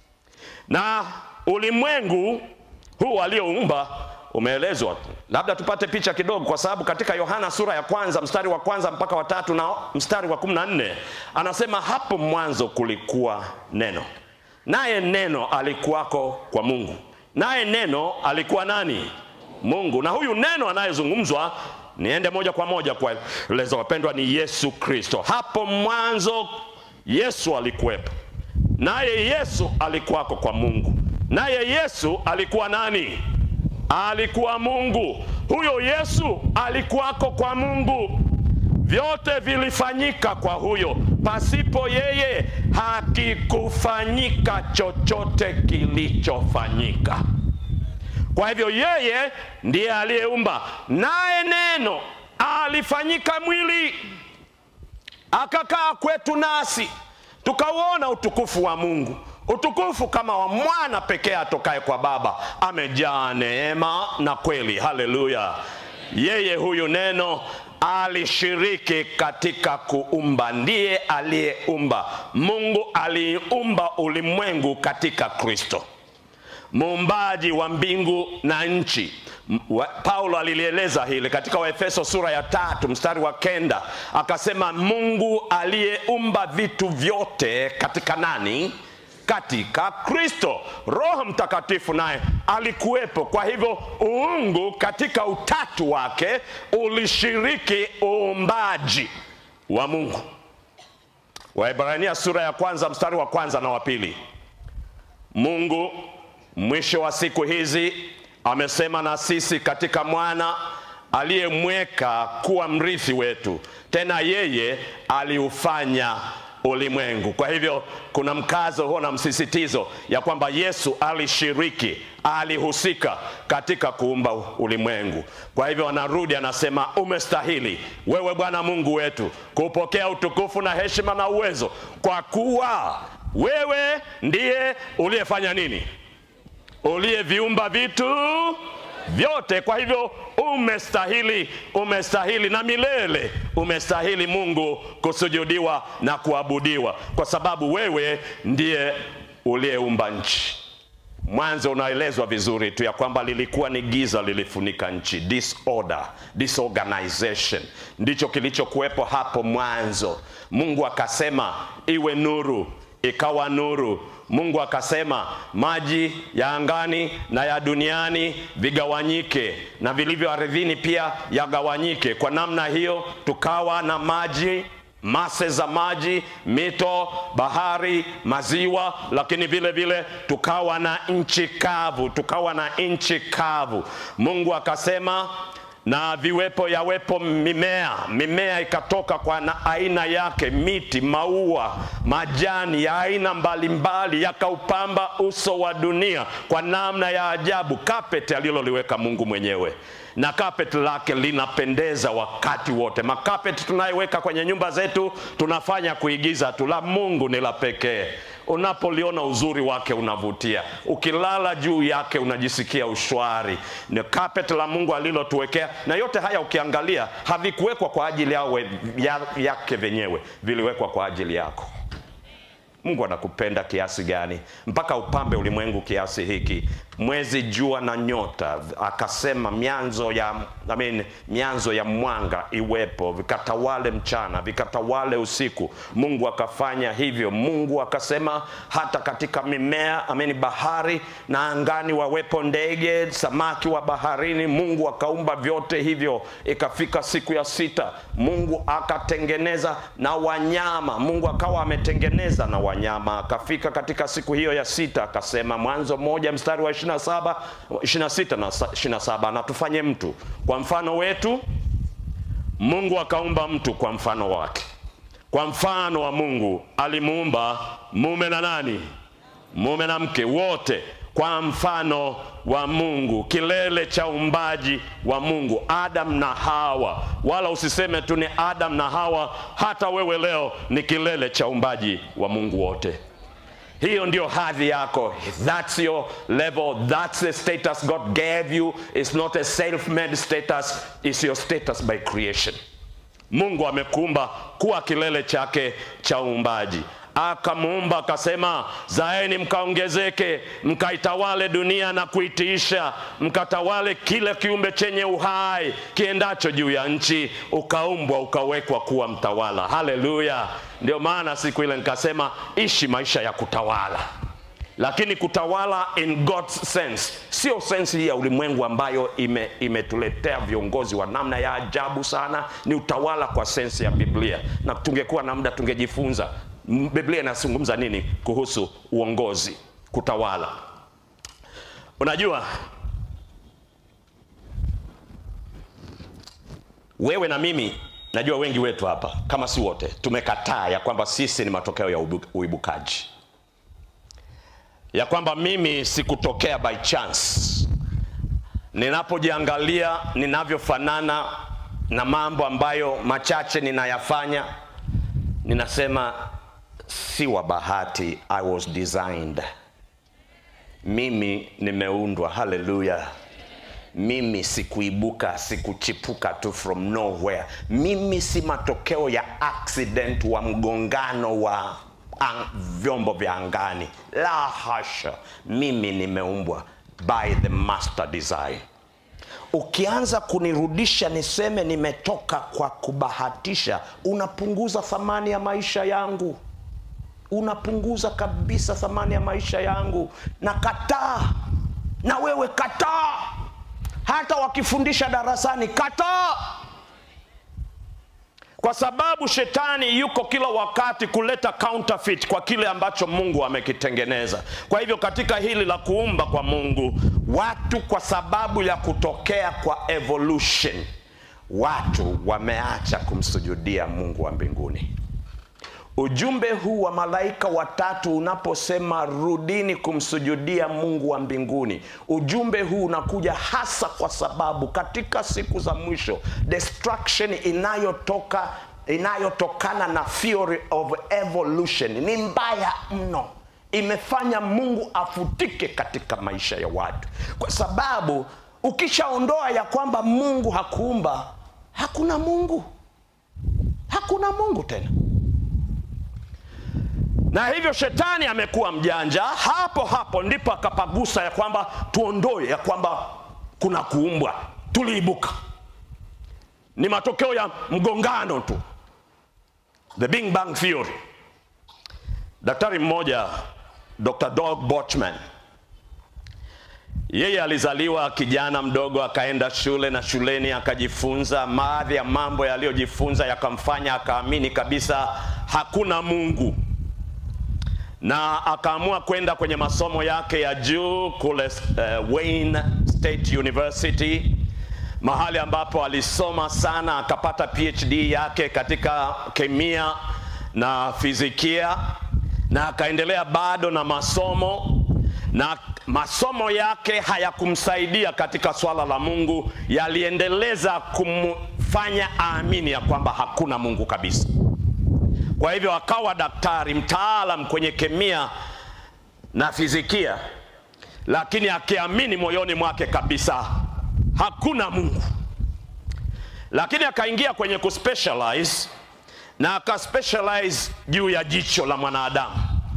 Na ulimwengu huu alioumba umeelezwa. Labda tupate picha kidogo, kwa sababu katika Yohana sura ya kwanza mstari wa kwanza mpaka wa 3 na mstari wa 14 anasema hapo mwanzo kulikuwa neno, naye neno alikuwako kwa Mungu, naye neno alikuwa nani? Mungu. Na huyu neno anayezungumzwa niende moja kwa moja kwa kueleza wapendwa, ni Yesu Kristo. Hapo mwanzo Yesu alikuwepo, naye Yesu alikuwako kwa Mungu, naye Yesu alikuwa nani? Alikuwa Mungu. Huyo Yesu alikuwako kwa Mungu. Vyote vilifanyika kwa huyo, pasipo yeye hakikufanyika chochote kilichofanyika. Kwa hivyo yeye ndiye aliyeumba, naye neno alifanyika mwili akakaa kwetu, nasi tukauona utukufu wa Mungu, utukufu kama wa mwana pekee atokaye kwa Baba, amejaa neema na kweli. Haleluya! Yeye huyu neno alishiriki katika kuumba, ndiye aliyeumba. Mungu aliumba ulimwengu katika Kristo, muumbaji wa mbingu na nchi. Paulo alilieleza hili katika Waefeso sura ya 3 mstari wa 9, akasema Mungu aliyeumba vitu vyote katika nani? Katika Kristo. Roho Mtakatifu naye alikuwepo. Kwa hivyo uungu katika utatu wake ulishiriki uumbaji wa Mungu. Waebrania sura ya 1 mstari wa 1 na wa 2, Mungu mwisho wa siku hizi amesema na sisi katika mwana aliyemweka kuwa mrithi wetu, tena yeye aliufanya ulimwengu. Kwa hivyo kuna mkazo huo na msisitizo ya kwamba Yesu alishiriki, alihusika katika kuumba ulimwengu. Kwa hivyo anarudi anasema, umestahili wewe Bwana Mungu wetu kupokea utukufu na heshima na uwezo, kwa kuwa wewe ndiye uliyefanya nini? Uliyeviumba vitu vyote. Kwa hivyo umestahili na milele umestahili Mungu kusujudiwa na kuabudiwa, kwa sababu wewe ndiye uliyeumba nchi. Mwanzo unaelezwa vizuri tu ya kwamba lilikuwa ni giza lilifunika nchi, disorder, disorganization, ndicho kilichokuwepo hapo mwanzo. Mungu akasema iwe nuru, ikawa nuru. Mungu akasema maji ya angani na ya duniani vigawanyike, na vilivyo ardhini pia yagawanyike. Kwa namna hiyo tukawa na maji, mase za maji, mito, bahari, maziwa, lakini vile vile tukawa na nchi kavu, Mungu akasema na viwepo yawepo mimea ikatoka kwa na aina yake, miti, maua, majani ya aina mbalimbali yakaupamba uso wa dunia kwa namna ya ajabu. Carpet aliloliweka Mungu mwenyewe, na carpet lake linapendeza wakati wote. Makapeti tunaiweka kwenye nyumba zetu tunafanya kuigiza tu, la Mungu ni la pekee. Unapoliona uzuri wake unavutia, ukilala juu yake unajisikia ushwari. Ni carpet la Mungu alilotuwekea, na yote haya ukiangalia havikuwekwa kwa ajili yake venyewe, viliwekwa kwa ajili yako. Mungu anakupenda kiasi gani mpaka upambe ulimwengu kiasi hiki, mwezi, jua na nyota, akasema mianzo ya mwanga iwepo, vikatawale mchana, vikatawale usiku. Mungu akafanya hivyo. Mungu akasema hata katika mimea, bahari na angani wawepo ndege, samaki wa baharini. Mungu akaumba vyote hivyo. Ikafika siku ya 6, Mungu akatengeneza na wanyama. Mungu akawa ametengeneza na wanyama. Akafika katika siku hiyo ya 6 akasema, Mwanzo 1 mstari wa 26 na 27, na tufanye mtu kwa mfano wetu. Mungu akaumba mtu kwa mfano wake, kwa mfano wa Mungu alimuumba, mume na nani? Mume na mke, wote kwa mfano wa Mungu. Kilele cha uumbaji wa Mungu, Adam na Hawa. Wala usiseme tu ni Adam na Hawa, hata wewe leo ni kilele cha uumbaji wa Mungu wote. Hiyo ndio hadhi yako. That's your level. That's the status God gave you. It's not a self-made status. It's your status by creation. Mungu amekuumba kuwa kilele chake cha uumbaji. Akamuumba akasema, zaeni mkaongezeke, mkaitawale dunia na kuitiisha, mkatawale kila kiumbe chenye uhai kiendacho juu ya nchi. Ukaumbwa ukawekwa kuwa mtawala. Haleluya! Ndio maana siku ile nikasema ishi maisha ya kutawala. Lakini kutawala in God's sense, sio sense hii ya ulimwengu ambayo imetuletea viongozi wa namna ya ajabu sana. Ni utawala kwa sense ya Biblia, na tungekuwa na muda tungejifunza Biblia inazungumza nini kuhusu uongozi, kutawala. Unajua, wewe na mimi, najua wengi wetu hapa, kama si wote, tumekataa ya kwamba sisi ni matokeo ya uibukaji, ya kwamba mimi sikutokea by chance. Ninapojiangalia ninavyofanana na mambo ambayo machache ninayafanya, ninasema si wa bahati. I was designed. Mimi nimeundwa. Hallelujah. Mimi sikuibuka, sikuchipuka tu from nowhere. Mimi si matokeo ya accident wa mgongano wa vyombo vya angani. La hasha. Mimi nimeumbwa by the master design. Ukianza kunirudisha niseme nimetoka kwa kubahatisha, unapunguza thamani ya maisha yangu. Unapunguza kabisa thamani ya maisha yangu. Na kataa. Na wewe kataa. Hata wakifundisha darasani, kataa. Kwa sababu shetani yuko kila wakati kuleta counterfeit kwa kile ambacho Mungu amekitengeneza. Kwa hivyo katika hili la kuumba kwa Mungu, watu kwa sababu ya kutokea kwa evolution, watu wameacha kumsujudia Mungu wa mbinguni. Ujumbe huu wa malaika watatu unaposema rudini kumsujudia Mungu wa mbinguni, ujumbe huu unakuja hasa kwa sababu katika siku za mwisho destruction inayotokana na theory of evolution ni mbaya mno. Imefanya Mungu afutike katika maisha ya watu, kwa sababu ukishaondoa ya kwamba Mungu hakuumba, hakuna Mungu. Hakuna Mungu tena. Na hivyo shetani amekuwa mjanja. Hapo ndipo akapagusa ya kwamba tuondoe ya kwamba kuna kuumbwa, tuliibuka. Ni matokeo ya mgongano tu. The Big Bang Theory. Daktari mmoja, Dr. Doug Bochman, yeye alizaliwa kijana mdogo, akaenda shule, na shuleni akajifunza baadhi ya mambo yaliyojifunza yakamfanya akaamini kabisa hakuna Mungu. Na akaamua kwenda kwenye masomo yake ya juu kule Wayne State University, mahali ambapo alisoma sana, akapata PhD yake katika kemia na fizikia, na akaendelea bado na masomo. Na masomo yake hayakumsaidia katika swala la Mungu, yaliendeleza kumfanya aamini ya kwamba hakuna Mungu kabisa. Kwa hivyo akawa daktari mtaalam kwenye kemia na fizikia, lakini akiamini moyoni mwake kabisa hakuna Mungu. Lakini akaingia kwenye kuspecialize, na akaspecialize juu ya jicho la mwanadamu.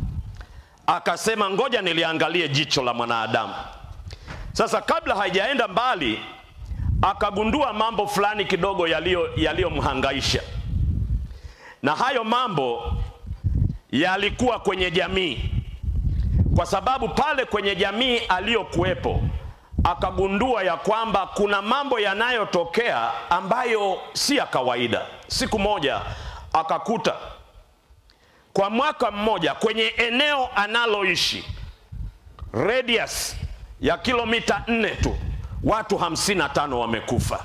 Akasema ngoja niliangalie jicho la mwanadamu. Sasa kabla haijaenda mbali, akagundua mambo fulani kidogo yaliyomhangaisha. Na hayo mambo yalikuwa kwenye jamii, kwa sababu pale kwenye jamii aliyokuwepo akagundua ya kwamba kuna mambo yanayotokea ambayo si ya kawaida. Siku moja akakuta kwa mwaka mmoja kwenye eneo analoishi, radius ya kilomita 4 tu, watu 55 wamekufa.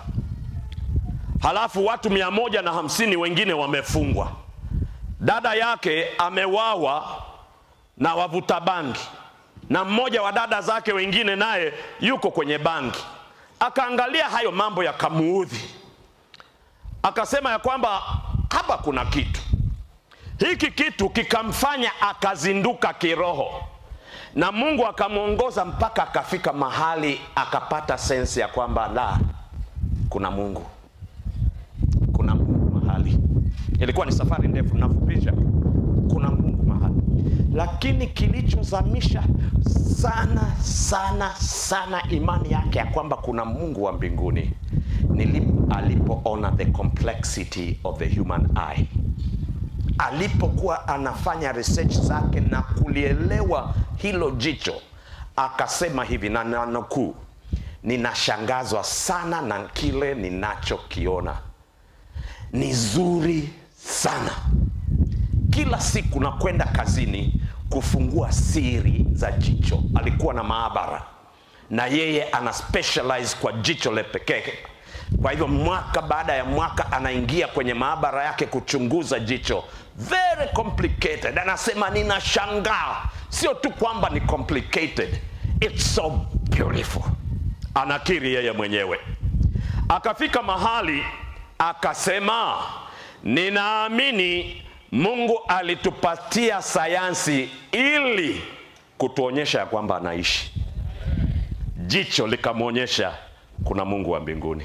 Halafu watu 150 wengine wamefungwa. Dada yake amewawa na wavuta bangi, na mmoja wa dada zake wengine naye yuko kwenye bangi. Akaangalia hayo mambo yakamuudhi. Akasema ya kwamba hapa kuna kitu. Hiki kitu kikamfanya akazinduka kiroho. Na Mungu akamuongoza mpaka akafika mahali akapata sense ya kwamba la, kuna Mungu. Kuna Mungu mahali. Ilikuwa ni safari ndefu, nafupisha. Kuna Mungu mahali. Lakini kilichozamisha sana imani yake ya kwamba kuna Mungu wa mbinguni ni alipoona the complexity of the human eye. alipokuwa anafanya research zake na kulielewa hilo jicho, akasema hivi, na nanukuu, ninashangazwa sana na kile ninachokiona. Ni zuri sana. Kila siku na kwenda kazini kufungua siri za jicho. Alikuwa na maabara na yeye ana specialize kwa jicho le pekee. Kwa hivyo mwaka baada ya mwaka anaingia kwenye maabara yake kuchunguza jicho. Very complicated. Anasema ninashangaa. Sio tu kwamba ni complicated, it's so beautiful. Anakiri yeye mwenyewe. Akafika mahali akasema, ninaamini Mungu alitupatia sayansi ili kutuonyesha ya kwamba anaishi. Jicho likamwonyesha kuna Mungu wa mbinguni.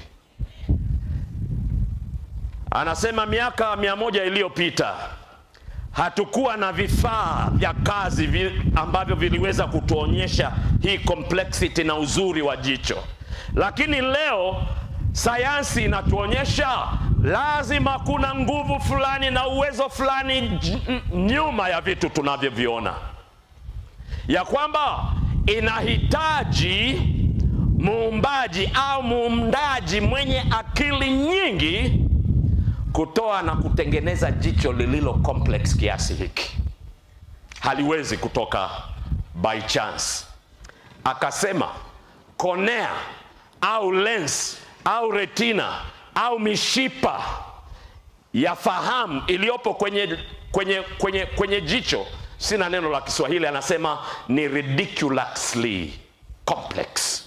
Anasema miaka 100 iliyopita hatukuwa na vifaa vya kazi ambavyo viliweza kutuonyesha hii complexity na uzuri wa jicho. Lakini leo sayansi inatuonyesha lazima kuna nguvu fulani na uwezo fulani nyuma ya vitu tunavyoviona, ya kwamba inahitaji muumbaji au muundaji mwenye akili nyingi kutoa na kutengeneza jicho lililo complex kiasi hiki. Haliwezi kutoka by chance. Akasema cornea au lens au retina au mishipa ya fahamu iliyopo kwenye jicho, sina neno la Kiswahili, anasema ni ridiculously complex.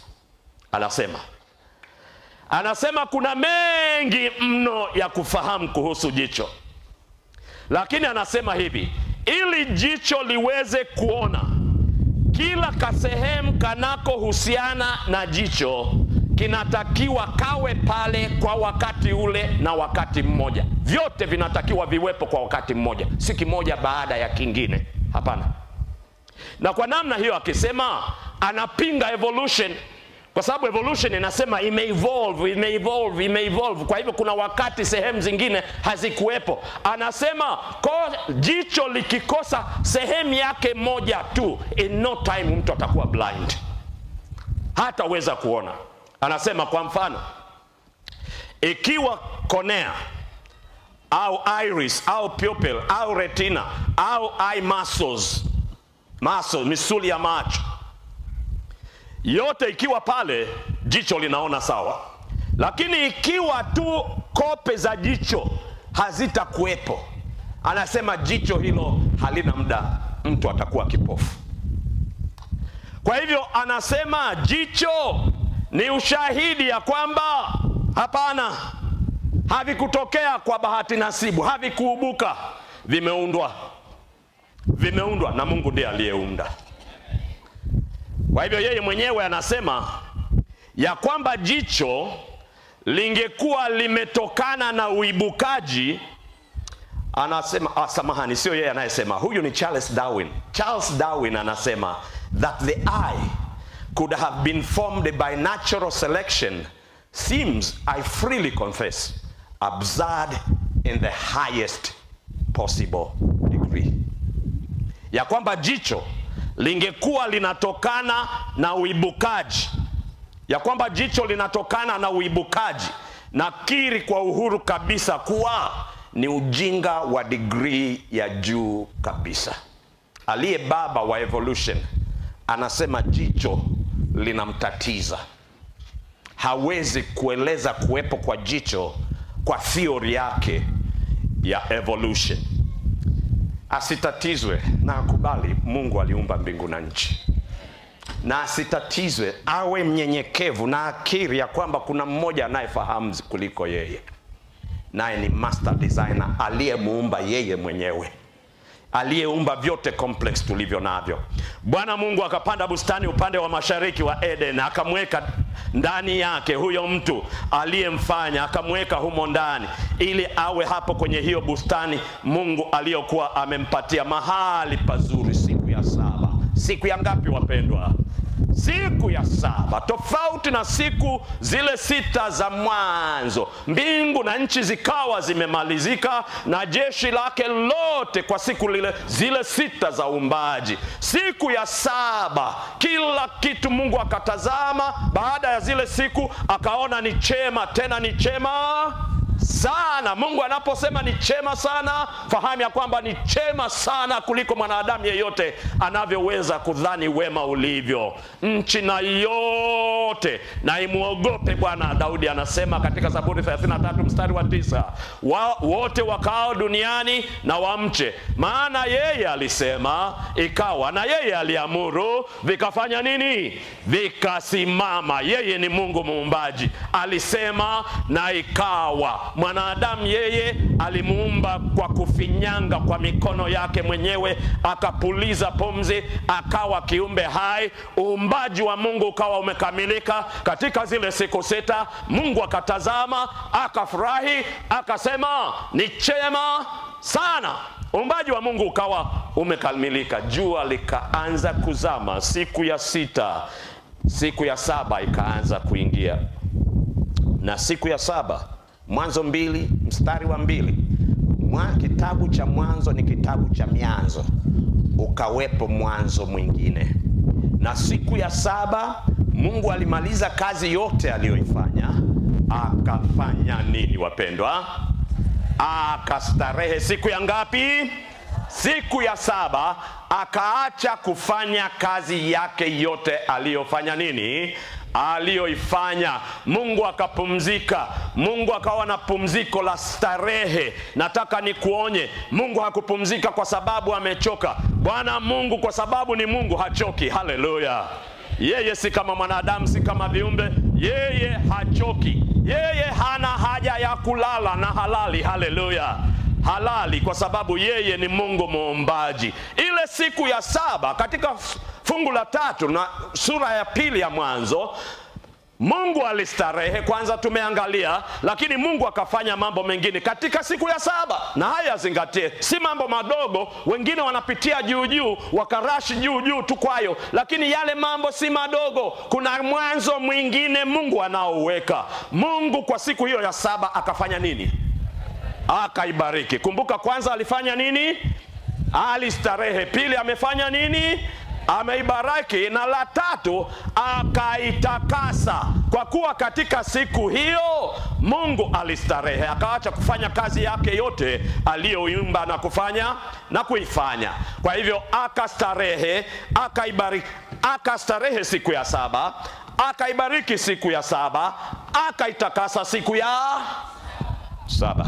Anasema kuna mengi mno ya kufahamu kuhusu jicho. Lakini anasema hivi, ili jicho liweze kuona, kila kasehemu kanako husiana na jicho kinatakiwa kawe pale kwa wakati ule na wakati mmoja. Vyote vinatakiwa viwepo kwa wakati mmoja, si kimoja baada ya kingine. Hapana. Na kwa namna hiyo akisema anapinga evolution, kwa sababu evolution inasema imeevolve. Kwa hivyo kuna wakati sehemu zingine hazikuwepo. Anasema jicho likikosa sehemu yake moja tu, in no time mtu atakuwa blind, hataweza kuona. Anasema kwa mfano, ikiwa cornea au iris au pupil au retina au eye muscles, misuli ya macho, yote ikiwa pale, jicho linaona sawa. Lakini ikiwa tu kope za jicho hazitakuwepo, anasema jicho hilo halina muda, mtu atakuwa kipofu. Kwa hivyo anasema jicho ni ushahidi ya kwamba hapana, havikutokea kwa bahati nasibu, havikuubuka, vimeundwa na Mungu ndiye aliyeunda. Kwa hivyo yeye mwenyewe anasema ya kwamba jicho lingekuwa limetokana na uibukaji. Anasema samahani, sio yeye anayesema, huyu ni Charles Darwin. Charles Darwin anasema that the eye could have been formed by natural selection seems, I freely confess, absurd in the highest possible degree. Ya kwamba jicho lingekuwa linatokana na uibukaji, nakiri kwa uhuru kabisa kuwa ni ujinga wa degree ya juu kabisa. Aliye baba wa evolution anasema jicho linamtatiza. Hawezi kueleza kuwepo kwa jicho kwa theory yake ya evolution. Asitatizwe na akubali Mungu aliumba mbingu na nchi. Na asitatizwe, awe mnyenyekevu na akiri ya kwamba kuna mmoja anayefahamu kuliko yeye. Naye ni master designer aliyemuumba yeye mwenyewe, aliyeumba vyote complex tulivyo navyo. Bwana Mungu akapanda bustani upande wa mashariki wa Eden, akamweka ndani yake huyo mtu aliyemfanya, akamweka humo ndani ili awe hapo kwenye hiyo bustani Mungu aliyokuwa amempatia, mahali pazuri, siku ya 7. Siku ya ngapi wapendwa? siku ya saba, tofauti na siku zile 6 za mwanzo. Mbingu na nchi zikawa zimemalizika na jeshi lake lote kwa siku zile 6 za uumbaji. Siku ya saba kila kitu Mungu akatazama baada ya zile siku, akaona ni chema, tena ni chema sana. Mungu anaposema ni chema sana, fahamu ya kwamba ni chema sana kuliko mwanadamu yeyote anavyoweza kudhani wema ulivyo. Nchi na yote na imuogope Bwana. Daudi anasema katika Zaburi 33 mstari wa 9, wote wakao duniani na wamche, maana yeye alisema ikawa, na yeye aliamuru vikafanya nini? Vikasimama. Yeye ni Mungu muumbaji, alisema na ikawa. Mwanadamu yeye alimuumba kwa kufinyanga kwa mikono yake mwenyewe, akapuliza pumzi, akawa kiumbe hai. Uumbaji wa Mungu ukawa umekamilika katika zile siku 6. Mungu akatazama, akafurahi, akasema ni chema sana. Uumbaji wa Mungu ukawa umekamilika. Jua likaanza kuzama siku ya 6. Siku ya 7 ikaanza kuingia, na siku ya 7, Mwanzo 2 mstari wa 2. Kitabu cha Mwanzo ni kitabu cha mianzo, ukawepo mwanzo mwingine. Na siku ya 7 Mungu alimaliza kazi yote aliyoifanya. Akafanya nini wapendwa? Akastarehe. Siku ya ngapi? Siku ya 7 akaacha kufanya kazi yake yote aliyofanya nini? Aliyoifanya. Mungu akapumzika. Mungu akawa na pumziko la starehe. Nataka nikuonye, Mungu hakupumzika kwa sababu amechoka. Bwana Mungu kwa sababu ni Mungu hachoki. Haleluya. Yeye si kama mwanadamu, si kama viumbe. Yeye hachoki. Yeye hana haja ya kulala na halali. Haleluya. Halali kwa sababu yeye ni Mungu muumbaji. Ile siku ya 7 katika fungu la 3 na sura ya 2 ya Mwanzo, Mungu alistarehe, kwanza tumeangalia, lakini Mungu akafanya mambo mengine katika siku ya 7. Na haya zingatie, si mambo madogo. Wengine wanapitia juu juu, wakarashi juu juu tu kwayo, lakini yale mambo si madogo. Kuna mwanzo mwingine Mungu anaoweka. Mungu kwa siku hiyo ya 7 akafanya nini? Akaibariki. Kumbuka kwanza alifanya nini? Alistarehe. Pili amefanya nini? Ameibariki. Na la 3 akaitakasa. Kwa kuwa katika siku hiyo Mungu alistarehe, akaacha kufanya kazi yake yote aliyoiumba na kufanya na kuifanya. Kwa hivyo akastarehe, akaibariki. Akastarehe siku ya 7, akaibariki siku ya 7, akaitakasa siku ya 7.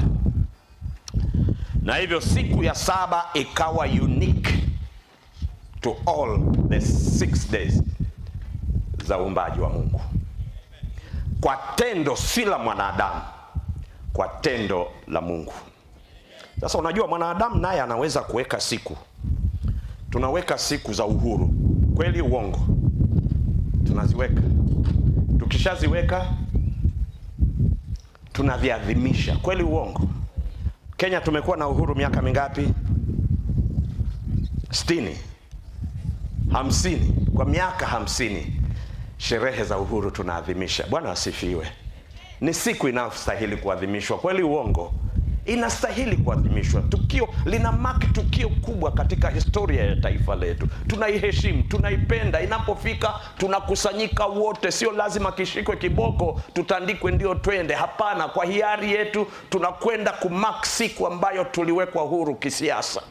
Na hivyo siku ya 7 ikawa unique to all the 6 days za uumbaji wa Mungu. Kwa tendo si la mwanadamu, kwa tendo la Mungu. Sasa unajua mwanadamu naye anaweza kuweka siku. Tunaweka siku za uhuru. Kweli uongo? Tunaziweka. Tukishaziweka tunaviadhimisha. Kweli uongo? Kenya tumekuwa na uhuru miaka mingapi? 60, 50. Kwa miaka 50 sherehe za uhuru tunaadhimisha. Bwana asifiwe. Ni siku inayostahili kuadhimishwa. Kweli uongo? Inastahili kuadhimishwa. Tukio lina mark tukio kubwa katika historia ya taifa letu. Tunaiheshimu, tunaipenda. Inapofika tunakusanyika wote. Sio lazima kishikwe kiboko tutandikwe ndio twende. Hapana, kwa hiari yetu tunakwenda kumark siku ambayo tuliwekwa huru kisiasa.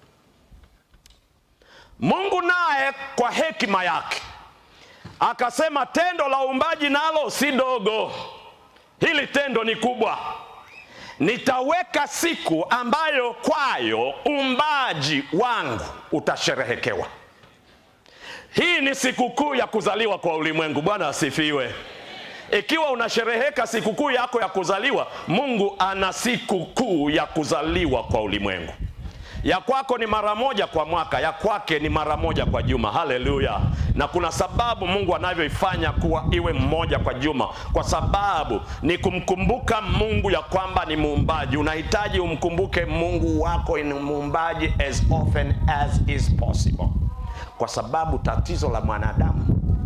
Mungu naye kwa hekima yake akasema tendo la uumbaji nalo si dogo. Hili tendo ni kubwa. Nitaweka siku ambayo kwayo uumbaji wangu utasherehekewa. Hii ni sikukuu ya kuzaliwa kwa ulimwengu. Bwana asifiwe. Ikiwa unashereheka sikukuu yako ya kuzaliwa, Mungu ana sikukuu ya kuzaliwa kwa ulimwengu. Ya kwako ni mara moja kwa mwaka, ya kwake ni mara moja kwa juma. Haleluya. Na kuna sababu Mungu anavyoifanya kuwa iwe mmoja kwa juma, kwa sababu ni kumkumbuka Mungu ya kwamba ni muumbaji. Unahitaji umkumbuke Mungu wako ni muumbaji as often as is possible. Kwa sababu tatizo la mwanadamu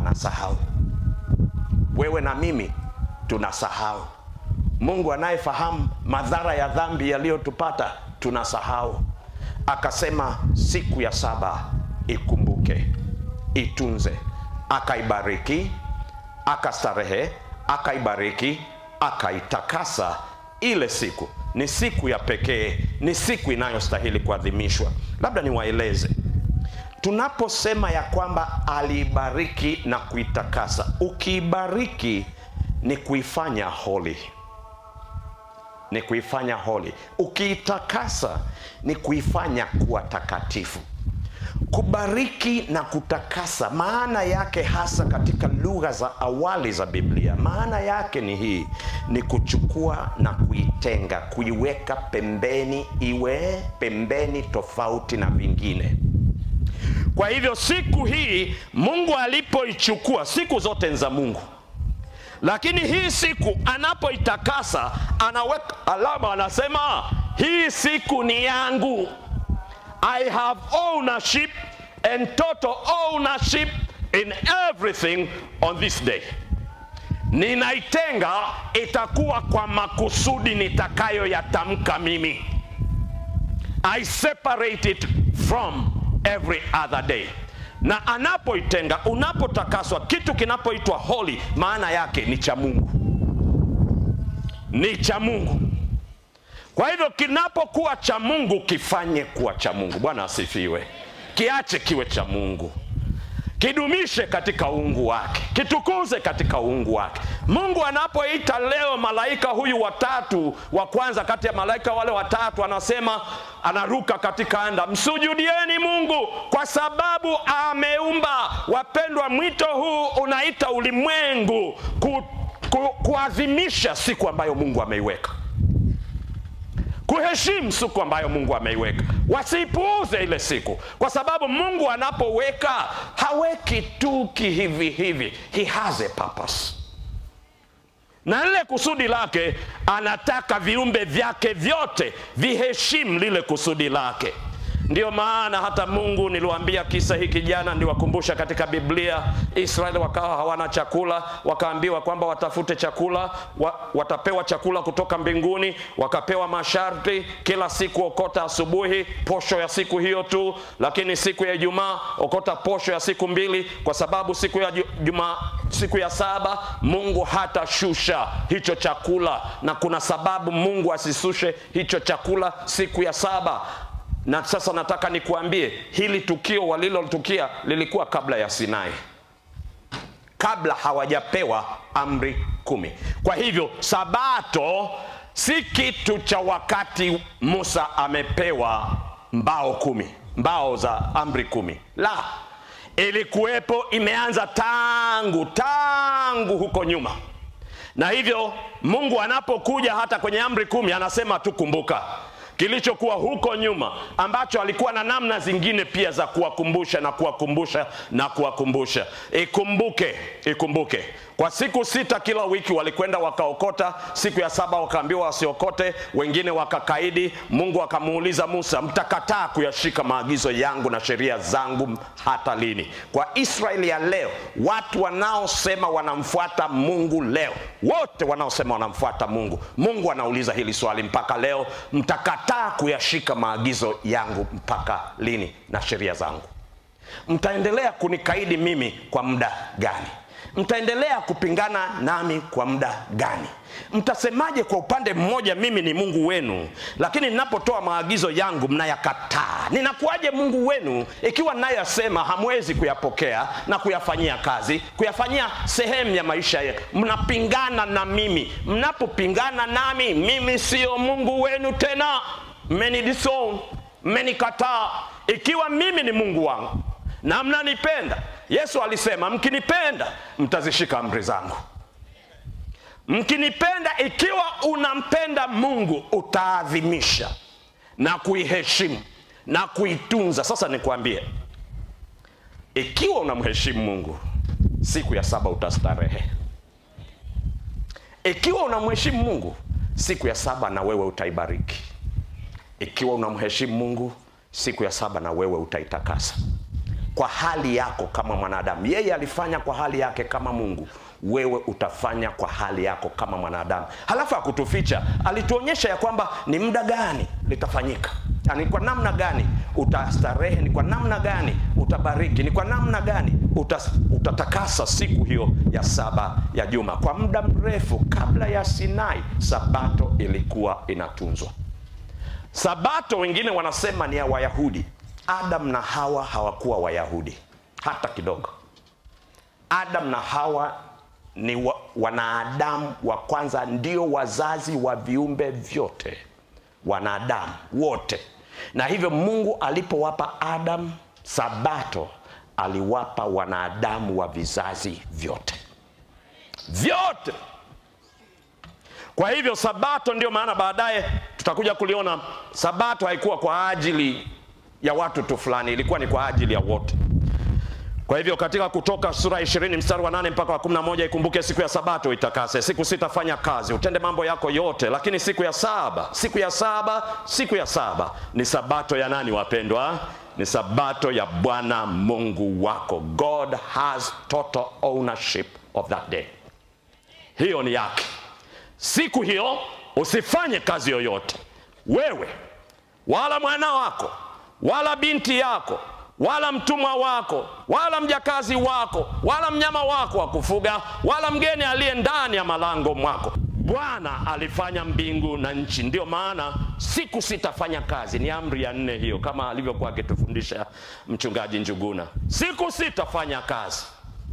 anasahau. Wewe na mimi tunasahau. Mungu anayefahamu madhara ya dhambi yaliyotupata tunasahau. Akasema siku ya saba ikumbuke, itunze. Akaibariki, akastarehe, akaibariki, akaitakasa. Ile siku ni siku ya pekee, ni siku inayostahili kuadhimishwa. Labda niwaeleze. Tunaposema ya kwamba alibariki na kuitakasa, ukiibariki ni kuifanya holy. Ni kuifanya holy. Ukiitakasa ni kuifanya kuwa takatifu. Kubariki na kutakasa, maana yake hasa katika lugha za awali za Biblia, maana yake ni hii: ni kuchukua na kuitenga, kuiweka pembeni, iwe pembeni tofauti na vingine. Kwa hivyo siku hii Mungu alipoichukua, siku zote ni za Mungu, lakini hii siku anapoitakasa anaweka alama, anasema hii siku ni yangu. I have ownership and total ownership in everything on this day. Ninaitenga, itakuwa kwa makusudi nitakayoyatamka mimi. I separate it from every other day. Na anapoitenga, unapotakaswa, kitu kinapoitwa holy, maana yake ni cha Mungu. Ni cha Mungu. Kwa hivyo kinapokuwa cha Mungu, kifanye kuwa cha Mungu. Bwana asifiwe. Kiache kiwe cha Mungu. Kidumishe katika uungu wake. Kitukuze katika uungu wake. Mungu anapoita leo malaika huyu watatu wa kwanza kati ya malaika wale watatu, anasema, anaruka katika anga, msujudieni Mungu kwa sababu ameumba. Wapendwa, mwito huu unaita ulimwengu kuadhimisha siku ambayo Mungu ameiweka. Kuheshimu siku ambayo Mungu ameiweka. Wasipuuze ile siku, kwa sababu Mungu anapoweka, haweki tu kihivi hivi. He has a purpose. Na lile kusudi lake, anataka viumbe vyake vyote viheshimu lile kusudi lake. Ndio maana hata Mungu, niliwaambia kisa hiki jana, niliwakumbusha katika Biblia, Israeli wakawa hawana chakula, wakaambiwa kwamba watafute chakula, watapewa chakula kutoka mbinguni, wakapewa masharti: kila siku okota asubuhi posho ya siku hiyo tu, lakini siku ya Ijumaa okota posho ya siku 2, kwa sababu siku ya siku ya saba Mungu hatashusha hicho chakula, na kuna sababu Mungu asishushe hicho chakula siku ya saba. Na sasa nataka nikuambie, hili tukio walilotukia lilikuwa kabla ya Sinai, kabla hawajapewa amri 10. Kwa hivyo Sabato si kitu cha wakati Musa amepewa mbao 10, mbao za amri 10. La, ilikuwepo, imeanza tangu huko nyuma. Na hivyo Mungu anapokuja hata kwenye amri 10 anasema tu kumbuka kilichokuwa huko nyuma, ambacho alikuwa na namna zingine pia za kuwakumbusha na kuwakumbusha na kuwakumbusha. Ikumbuke. Kwa siku 6 kila wiki walikwenda wakaokota, siku ya 7 wakaambiwa wasiokote, wengine wakakaidi. Mungu akamuuliza Musa, mtakataa kuyashika maagizo yangu na sheria zangu hata lini? Kwa Israeli ya leo, watu wanaosema wanamfuata Mungu leo, wote wanaosema wanamfuata Mungu, Mungu anauliza hili swali mpaka leo: mtakataa kuyashika maagizo yangu mpaka lini na sheria zangu? Mtaendelea kunikaidi mimi kwa muda gani? Mtaendelea kupingana nami kwa muda gani? Mtasemaje kwa upande mmoja mimi ni Mungu wenu, lakini ninapotoa maagizo yangu mnayakataa? Ninakuwaje Mungu wenu ikiwa ninayosema hamwezi kuyapokea na kuyafanyia kazi, kuyafanyia sehemu ya maisha yenu? Mnapingana na mimi. Mnapopingana nami, mimi sio Mungu wenu tena. Mmenidisown, mmenikataa. Ikiwa mimi ni Mungu wangu na mnanipenda, Yesu alisema mkinipenda mtazishika amri zangu. Mkinipenda, ikiwa unampenda Mungu, utaadhimisha na kuiheshimu na kuitunza. Sasa nikwambie, ikiwa unamheshimu Mungu, siku ya 7 utastarehe. Ikiwa unamheshimu Mungu, siku ya 7 na wewe utaibariki. Ikiwa unamheshimu Mungu, siku ya 7 na wewe utaitakasa. kwa hali yako kama mwanadamu. Yeye alifanya kwa hali yake kama Mungu, wewe utafanya kwa hali yako kama mwanadamu. Halafu akutuficha, alituonyesha ya kwamba ni muda gani litafanyika, ni kwa namna gani utastarehe, ni kwa namna gani utabariki, ni kwa namna gani utatakasa siku hiyo ya saba ya juma. Kwa muda mrefu kabla ya Sinai, sabato ilikuwa inatunzwa. Sabato wengine wanasema ni ya Wayahudi. Adam na Hawa hawakuwa Wayahudi hata kidogo. Adam na Hawa ni wanadamu wa kwanza, ndio wazazi wa viumbe vyote, wanadamu wote. Na hivyo Mungu alipowapa Adam sabato, aliwapa wanadamu wa vizazi vyote. Vyote. Kwa hivyo sabato, ndio maana baadaye tutakuja kuliona, sabato haikuwa kwa ajili ya watu tu fulani, ilikuwa ni kwa ajili ya wote. Kwa hivyo katika Kutoka sura 20 mstari wa 8 mpaka wa 11, ikumbuke siku ya sabato itakase. Siku sita fanya kazi, utende mambo yako yote, lakini siku ya saba ni sabato ya nani wapendwa? Ni sabato ya Bwana Mungu wako. God has total ownership of that day. Hiyo ni yake. Siku hiyo usifanye kazi yoyote, wewe wala mwana wako wala binti yako wala mtumwa wako wala mjakazi wako wala mnyama wako wa kufuga wala mgeni aliye ndani ya malango mwako. Bwana alifanya mbingu na nchi. Ndio maana siku sitafanya kazi, ni amri ya 4 hiyo, kama alivyokuwa akitufundisha mchungaji Njuguna. Siku sitafanya kazi,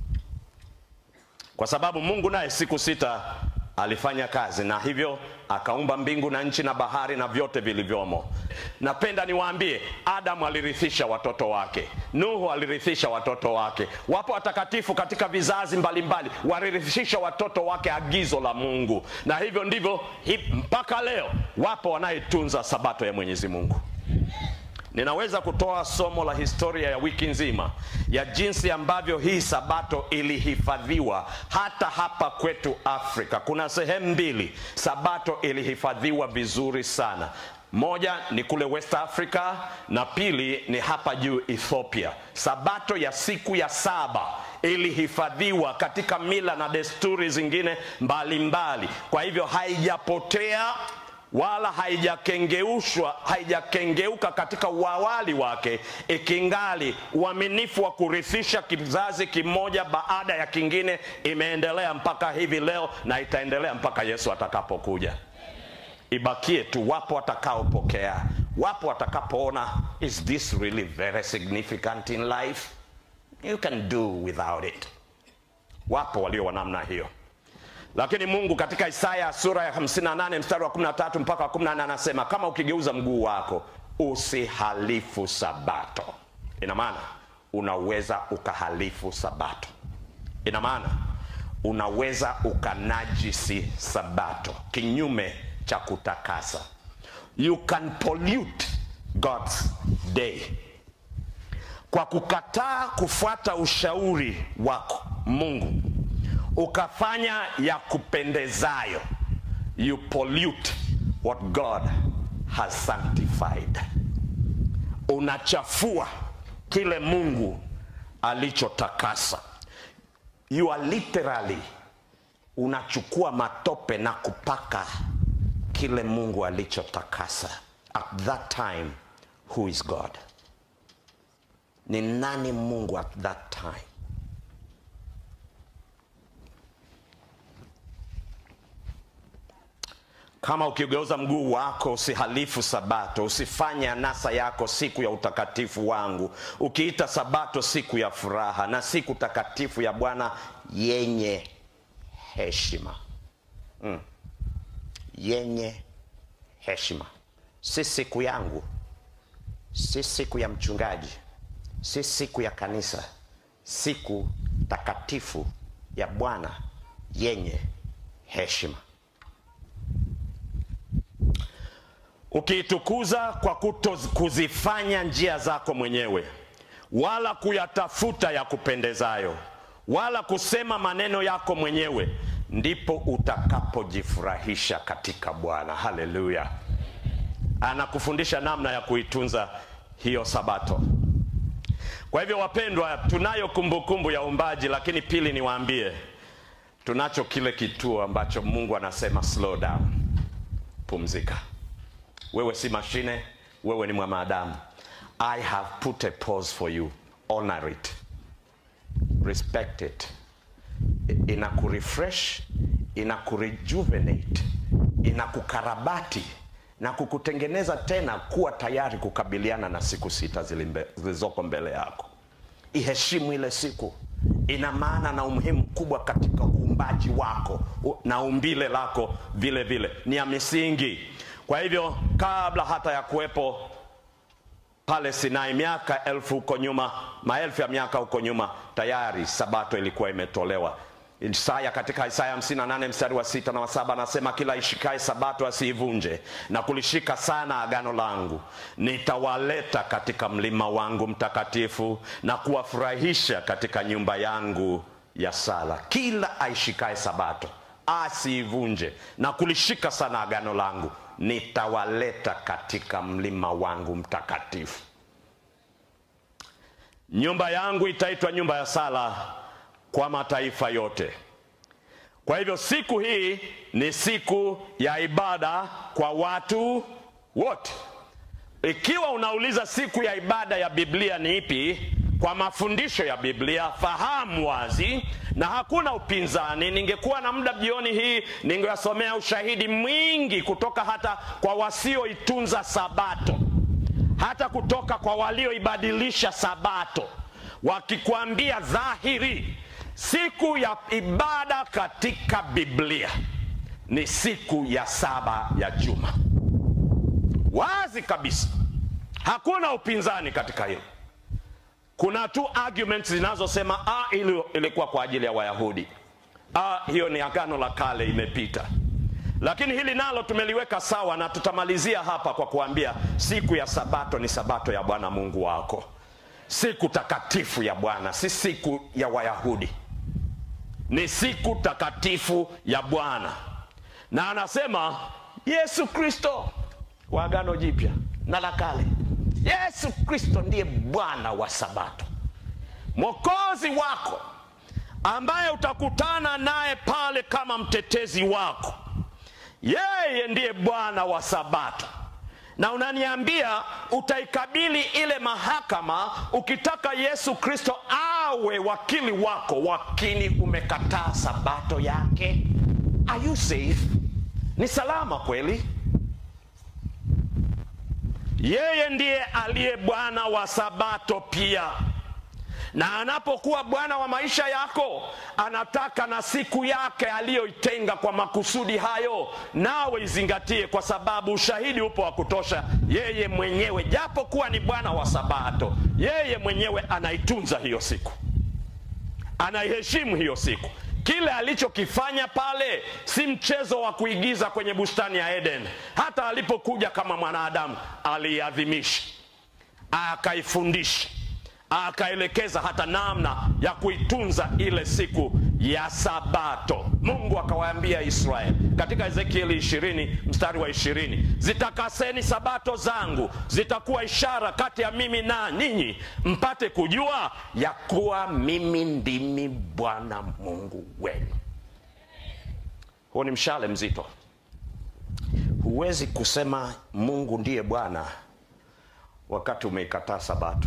kwa sababu Mungu naye siku sita alifanya kazi, na hivyo akaumba mbingu na nchi na bahari na vyote vilivyomo. Napenda niwaambie, Adam alirithisha watoto wake, Nuhu alirithisha watoto wake, wapo watakatifu katika vizazi mbalimbali walirithisha watoto wake agizo la Mungu. Na hivyo ndivyo mpaka leo wapo wanayetunza sabato ya Mwenyezi Mungu. Ninaweza kutoa somo la historia ya wiki nzima ya jinsi ambavyo hii sabato ilihifadhiwa hata hapa kwetu Afrika. Kuna sehemu 2 sabato ilihifadhiwa vizuri sana. Moja ni kule West Africa na pili ni hapa juu Ethiopia. Sabato ya siku ya 7 ilihifadhiwa katika mila na desturi zingine mbalimbali. Kwa hivyo haijapotea wala haijakengeuka katika uawali wake, ikingali uaminifu wa kurithisha kizazi kimoja baada ya kingine imeendelea mpaka hivi leo, na itaendelea mpaka Yesu atakapokuja. Ibakie tu wapo watakaopokea, wapo watakapoona, is this really very significant in life? You can do without it. Wapo walio wa namna hiyo. Lakini Mungu katika Isaya sura ya 58 mstari wa 13 mpaka 14 anasema, kama ukigeuza mguu wako usihalifu sabato. Ina maana unaweza ukahalifu sabato. Ina maana unaweza ukanajisi sabato kinyume cha kutakasa. You can pollute God's day kwa kukataa kufuata ushauri wako Mungu, ukafanya ya kupendezayo. You pollute what God has sanctified. Unachafua kile Mungu alichotakasa. You are literally unachukua matope na kupaka kile Mungu alichotakasa. At that time, who is God? Ni nani Mungu at that time? Kama ukigeuza mguu wako usihalifu sabato, usifanye anasa yako siku ya utakatifu wangu, ukiita sabato siku ya furaha na siku takatifu ya Bwana yenye heshima. Yenye heshima. Si siku yangu, si siku ya mchungaji, si siku ya kanisa, siku takatifu ya Bwana yenye heshima. Ukiitukuza kwa kuzifanya njia zako mwenyewe, wala kuyatafuta ya kupendezayo, wala kusema maneno yako mwenyewe, ndipo utakapojifurahisha katika Bwana. Haleluya. Anakufundisha namna ya kuitunza hiyo sabato. Kwa hivyo wapendwa, tunayo kumbukumbu ya uumbaji, lakini pili niwaambie, tunacho kile kituo ambacho Mungu anasema slow down. Pumzika. Wewe si mashine, wewe ni mwanadamu. I have put a pause for you. Honor it. Respect it. Inakurefresh, inakurejuvenate, inakukarabati na kukutengeneza tena kuwa tayari kukabiliana na siku 6 zilizoko mbele yako. Iheshimu ile siku. Ina maana na umuhimu mkubwa katika uumbaji wako na umbile lako vile vile. Ni ya misingi. Kwa hivyo kabla hata ya kuwepo pale Sinai miaka 1000 huko nyuma, maelfu ya miaka huko nyuma, tayari sabato ilikuwa imetolewa. Isaya, katika Isaya 58 mstari wa 6 na wa 7 anasema, kila ishikae sabato asiivunje na kulishika sana agano langu, nitawaleta katika mlima wangu mtakatifu na kuwafurahisha katika nyumba yangu ya sala. Kila aishikae sabato asiivunje na kulishika sana agano langu, nitawaleta katika mlima wangu mtakatifu. Nyumba yangu itaitwa nyumba ya sala kwa mataifa yote. Kwa hivyo siku hii ni siku ya ibada kwa watu wote. Ikiwa unauliza siku ya ibada ya Biblia ni ipi, kwa mafundisho ya Biblia fahamu wazi na hakuna upinzani. Ningekuwa na muda jioni hii ningewasomea ushahidi mwingi kutoka hata kwa wasioitunza sabato, hata kutoka kwa walioibadilisha sabato, wakikwambia dhahiri siku ya ibada katika Biblia ni siku ya 7 ya juma. Wazi kabisa. Hakuna upinzani katika hilo. Kuna tu arguments zinazosema hilo ilikuwa kwa ajili ya Wayahudi. Hiyo ni agano la kale, imepita. Lakini hili nalo tumeliweka sawa, na tutamalizia hapa kwa kuambia siku ya sabato ni sabato ya Bwana Mungu wako. Siku takatifu ya Bwana, si siku ya Wayahudi. Ni siku takatifu ya Bwana. Na anasema Yesu Kristo wa agano jipya na la kale, Yesu Kristo ndiye Bwana wa sabato. Mwokozi wako ambaye utakutana naye pale kama mtetezi wako, yeye ndiye Bwana wa sabato. Na unaniambia utaikabili ile mahakama ukitaka Yesu Kristo awe wakili wako, wakini umekataa sabato yake? Are you safe? Ni salama kweli? Yeye ndiye aliye Bwana wa sabato pia. Na anapokuwa Bwana wa maisha yako, anataka na siku yake aliyoitenga kwa makusudi hayo nawe izingatie, kwa sababu ushahidi upo wa kutosha. Yeye mwenyewe japo kuwa ni Bwana wa sabato, yeye mwenyewe anaitunza hiyo siku, anaiheshimu hiyo siku. Kile alichokifanya pale si mchezo wa kuigiza kwenye bustani ya Eden. Hata alipokuja kama mwanadamu aliadhimisha, akaifundisha, akaelekeza hata namna ya kuitunza ile siku ya sabato. Mungu akawaambia Israeli katika Ezekieli 20 mstari wa 20, zitakaseni sabato zangu, zitakuwa ishara kati ya mimi na ninyi, mpate kujua ya kuwa mimi ndimi Bwana Mungu wenu. Huo ni mshale mzito. Huwezi kusema Mungu ndiye Bwana wakati umeikataa sabato,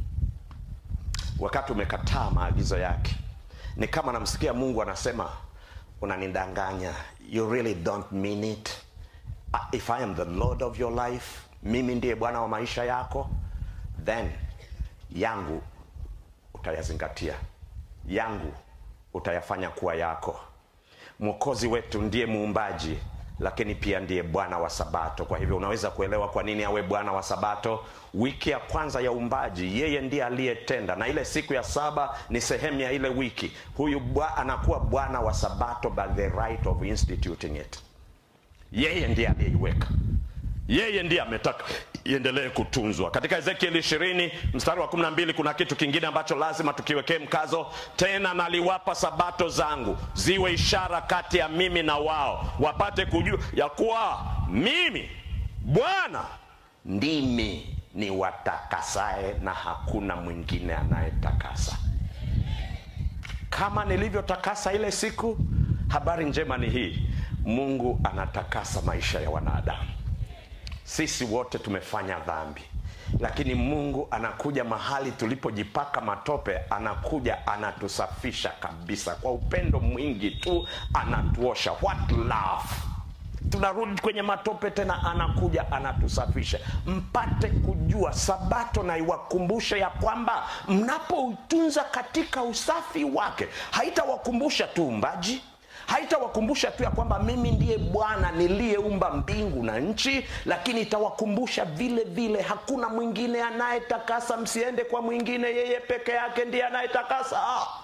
wakati umekataa maagizo yake. Ni kama namsikia Mungu anasema, unanidanganya, you really don't mean it. If I am the Lord of your life, mimi ndiye Bwana wa maisha yako, then yangu utayazingatia, yangu utayafanya kuwa yako. Mwokozi wetu ndiye muumbaji, lakini pia ndiye Bwana wa sabato. Kwa hivyo unaweza kuelewa kwa nini awe Bwana wa sabato. Wiki ya kwanza ya uumbaji yeye ndiye aliyetenda, na ile siku ya 7 ni sehemu ya ile wiki. Huyu anakuwa Bwana wa sabato by the right of instituting it. Yeye ndiye aliyeiweka, yeye ndiye ametaka iendelee kutunzwa. Katika Ezekiel 20 mstari wa 12 kuna kitu kingine ambacho lazima tukiwekee mkazo. Tena naliwapa sabato zangu ziwe ishara kati ya mimi na wao, wapate kujua ya kuwa mimi Bwana ndimi ni watakasaye na hakuna mwingine anayetakasa. Kama nilivyotakasa ile siku, habari njema ni hii: Mungu anatakasa maisha ya wanadamu. Sisi wote tumefanya dhambi, lakini Mungu anakuja mahali tulipojipaka matope, anakuja anatusafisha kabisa. Kwa upendo mwingi tu anatuosha. What love! Tunarudi kwenye matope tena, anakuja anatusafisha. Mpate kujua Sabato, na iwakumbushe ya kwamba mnapoutunza katika usafi wake, haitawakumbusha tu umbaji, haitawakumbusha tu ya kwamba mimi ndiye Bwana niliyeumba mbingu na nchi, lakini itawakumbusha vile vile hakuna mwingine anayetakasa. Msiende kwa mwingine, yeye peke yake ndiye anayetakasa.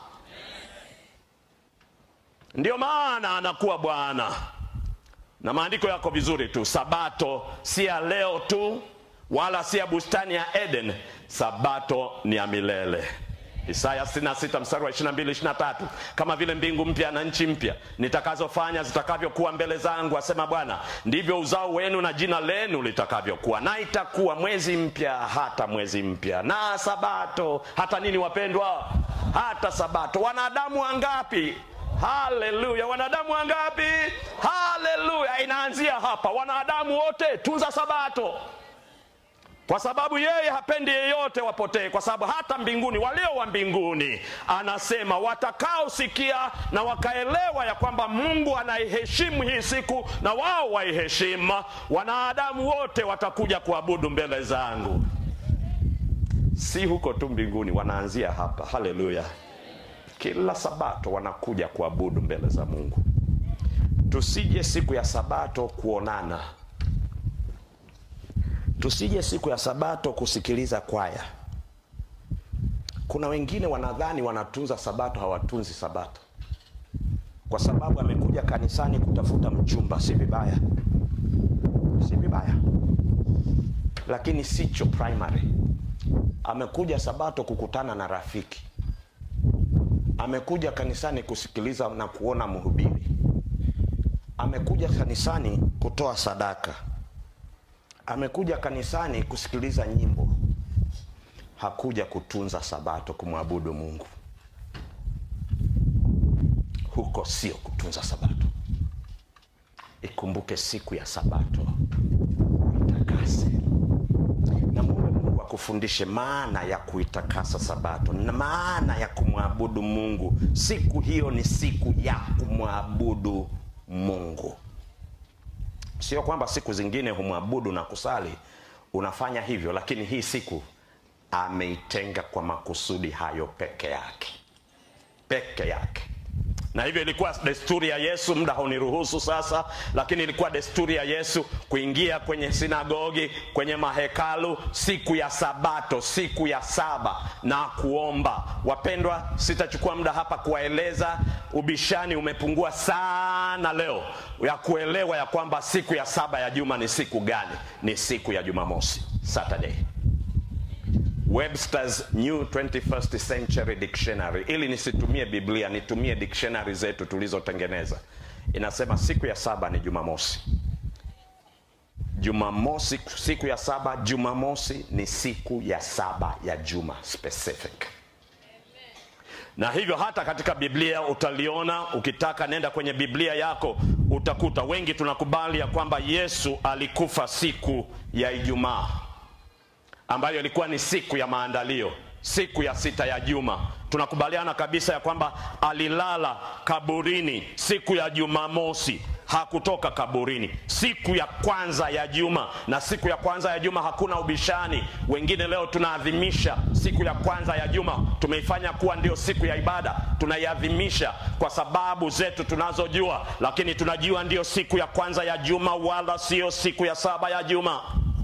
Ndio maana anakuwa Bwana. Na maandiko yako vizuri tu, Sabato si ya leo tu, wala si ya bustani ya Eden. Sabato ni ya milele. Isaya 66 mstari wa 22-23, kama vile mbingu mpya na nchi mpya nitakazofanya zitakavyokuwa mbele zangu, asema Bwana, ndivyo uzao wenu na jina lenu litakavyokuwa. Na itakuwa mwezi mpya hata mwezi mpya, na Sabato hata nini wapendwa? Hata Sabato. Wanadamu wangapi? Haleluya! Wanadamu wangapi? Haleluya! Inaanzia hapa. Wanadamu wote tunza Sabato, kwa sababu yeye hapendi yeyote wapotee. Kwa sababu hata mbinguni, walio wa mbinguni, anasema watakaosikia na wakaelewa ya kwamba Mungu anaiheshimu hii siku na wao waiheshimu, wanadamu wote watakuja kuabudu mbele zangu. Si huko tu mbinguni, wanaanzia hapa. Haleluya! Kila Sabato wanakuja kuabudu mbele za Mungu. Tusije siku ya Sabato kuonana. Tusije siku ya Sabato kusikiliza kwaya. Kuna wengine wanadhani wanatunza Sabato, hawatunzi Sabato. Kwa sababu amekuja kanisani kutafuta mchumba, si vibaya. Si vibaya. Lakini sicho primary. Amekuja Sabato kukutana na rafiki. Amekuja kanisani kusikiliza na kuona mhubiri. Amekuja kanisani kutoa sadaka. Amekuja kanisani kusikiliza nyimbo. Hakuja kutunza Sabato, kumwabudu Mungu. Huko sio kutunza Sabato. Ikumbuke siku ya Sabato, itakase. Na Mungu akufundishe maana ya kuitakasa Sabato, na maana ya kumwabudu Mungu. Siku hiyo ni siku ya kumwabudu Mungu. Sio kwamba siku zingine humwabudu na kusali, unafanya hivyo, lakini hii siku ameitenga kwa makusudi hayo peke yake. Peke yake. Na hivyo ilikuwa desturi ya Yesu, muda hauniruhusu sasa, lakini ilikuwa desturi ya Yesu kuingia kwenye sinagogi, kwenye mahekalu siku ya Sabato, siku ya saba, na kuomba. Wapendwa, sitachukua muda hapa kuwaeleza. Ubishani umepungua sana leo ya kuelewa ya kwamba siku ya saba ya juma ni siku gani. Ni siku ya Jumamosi, Saturday. Webster's New 21st Century Dictionary, ili nisitumie Biblia, nitumie dictionary zetu tulizotengeneza, inasema siku ya saba ni Jumamosi. Jumamosi, siku ya saba, Jumamosi ni siku ya saba ya juma specific. Na hivyo hata katika Biblia utaliona. Ukitaka nenda kwenye Biblia yako, utakuta wengi tunakubali ya kwamba Yesu alikufa siku ya Ijumaa, ambayo ilikuwa ni siku ya maandalio, siku ya sita ya juma. Tunakubaliana kabisa ya kwamba alilala kaburini siku ya Jumamosi, hakutoka kaburini. Siku ya kwanza ya juma, na siku ya kwanza ya juma hakuna ubishani. Wengine leo tunaadhimisha siku ya kwanza ya juma, tumeifanya kuwa ndio siku ya ibada, tunaiadhimisha kwa sababu zetu tunazojua, lakini tunajua ndio siku ya kwanza ya juma, wala sio siku ya saba ya juma.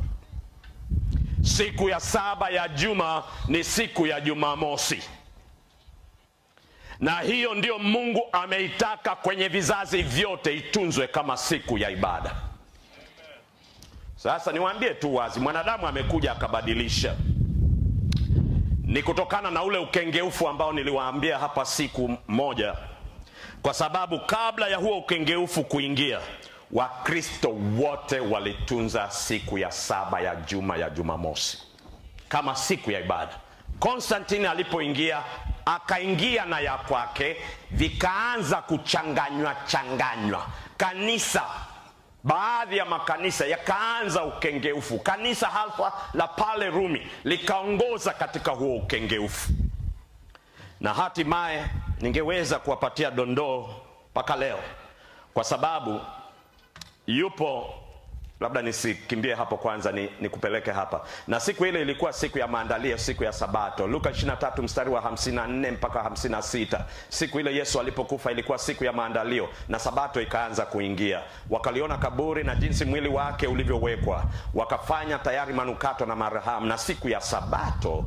Siku ya saba ya juma ni siku ya Jumamosi. Na hiyo ndio Mungu ameitaka kwenye vizazi vyote itunzwe kama siku ya ibada. Sasa niwaambie tu wazi, mwanadamu amekuja akabadilisha. Ni kutokana na ule ukengeufu ambao niliwaambia hapa siku moja. Kwa sababu kabla ya huo ukengeufu kuingia, Wakristo wote walitunza siku ya saba ya juma ya Jumamosi. kama siku ya ibada. Konstantini alipoingia, akaingia na ya kwake, vikaanza kuchanganywa. Kanisa, baadhi ya makanisa yakaanza ukengeufu. Kanisa hasa la pale Rumi likaongoza katika huo ukengeufu. Na hatimaye ningeweza kuwapatia dondoo mpaka leo, kwa sababu yupo, labda nisikimbie hapo kwanza, nikupeleke hapa. Na siku ile ilikuwa siku ya maandalio, siku ya Sabato. Luka 23 mstari wa 54 mpaka 56. Siku ile Yesu alipokufa ilikuwa siku ya maandalio, na Sabato ikaanza kuingia. Wakaliona kaburi na jinsi mwili wake ulivyowekwa, wakafanya tayari manukato na marhamu, na siku ya Sabato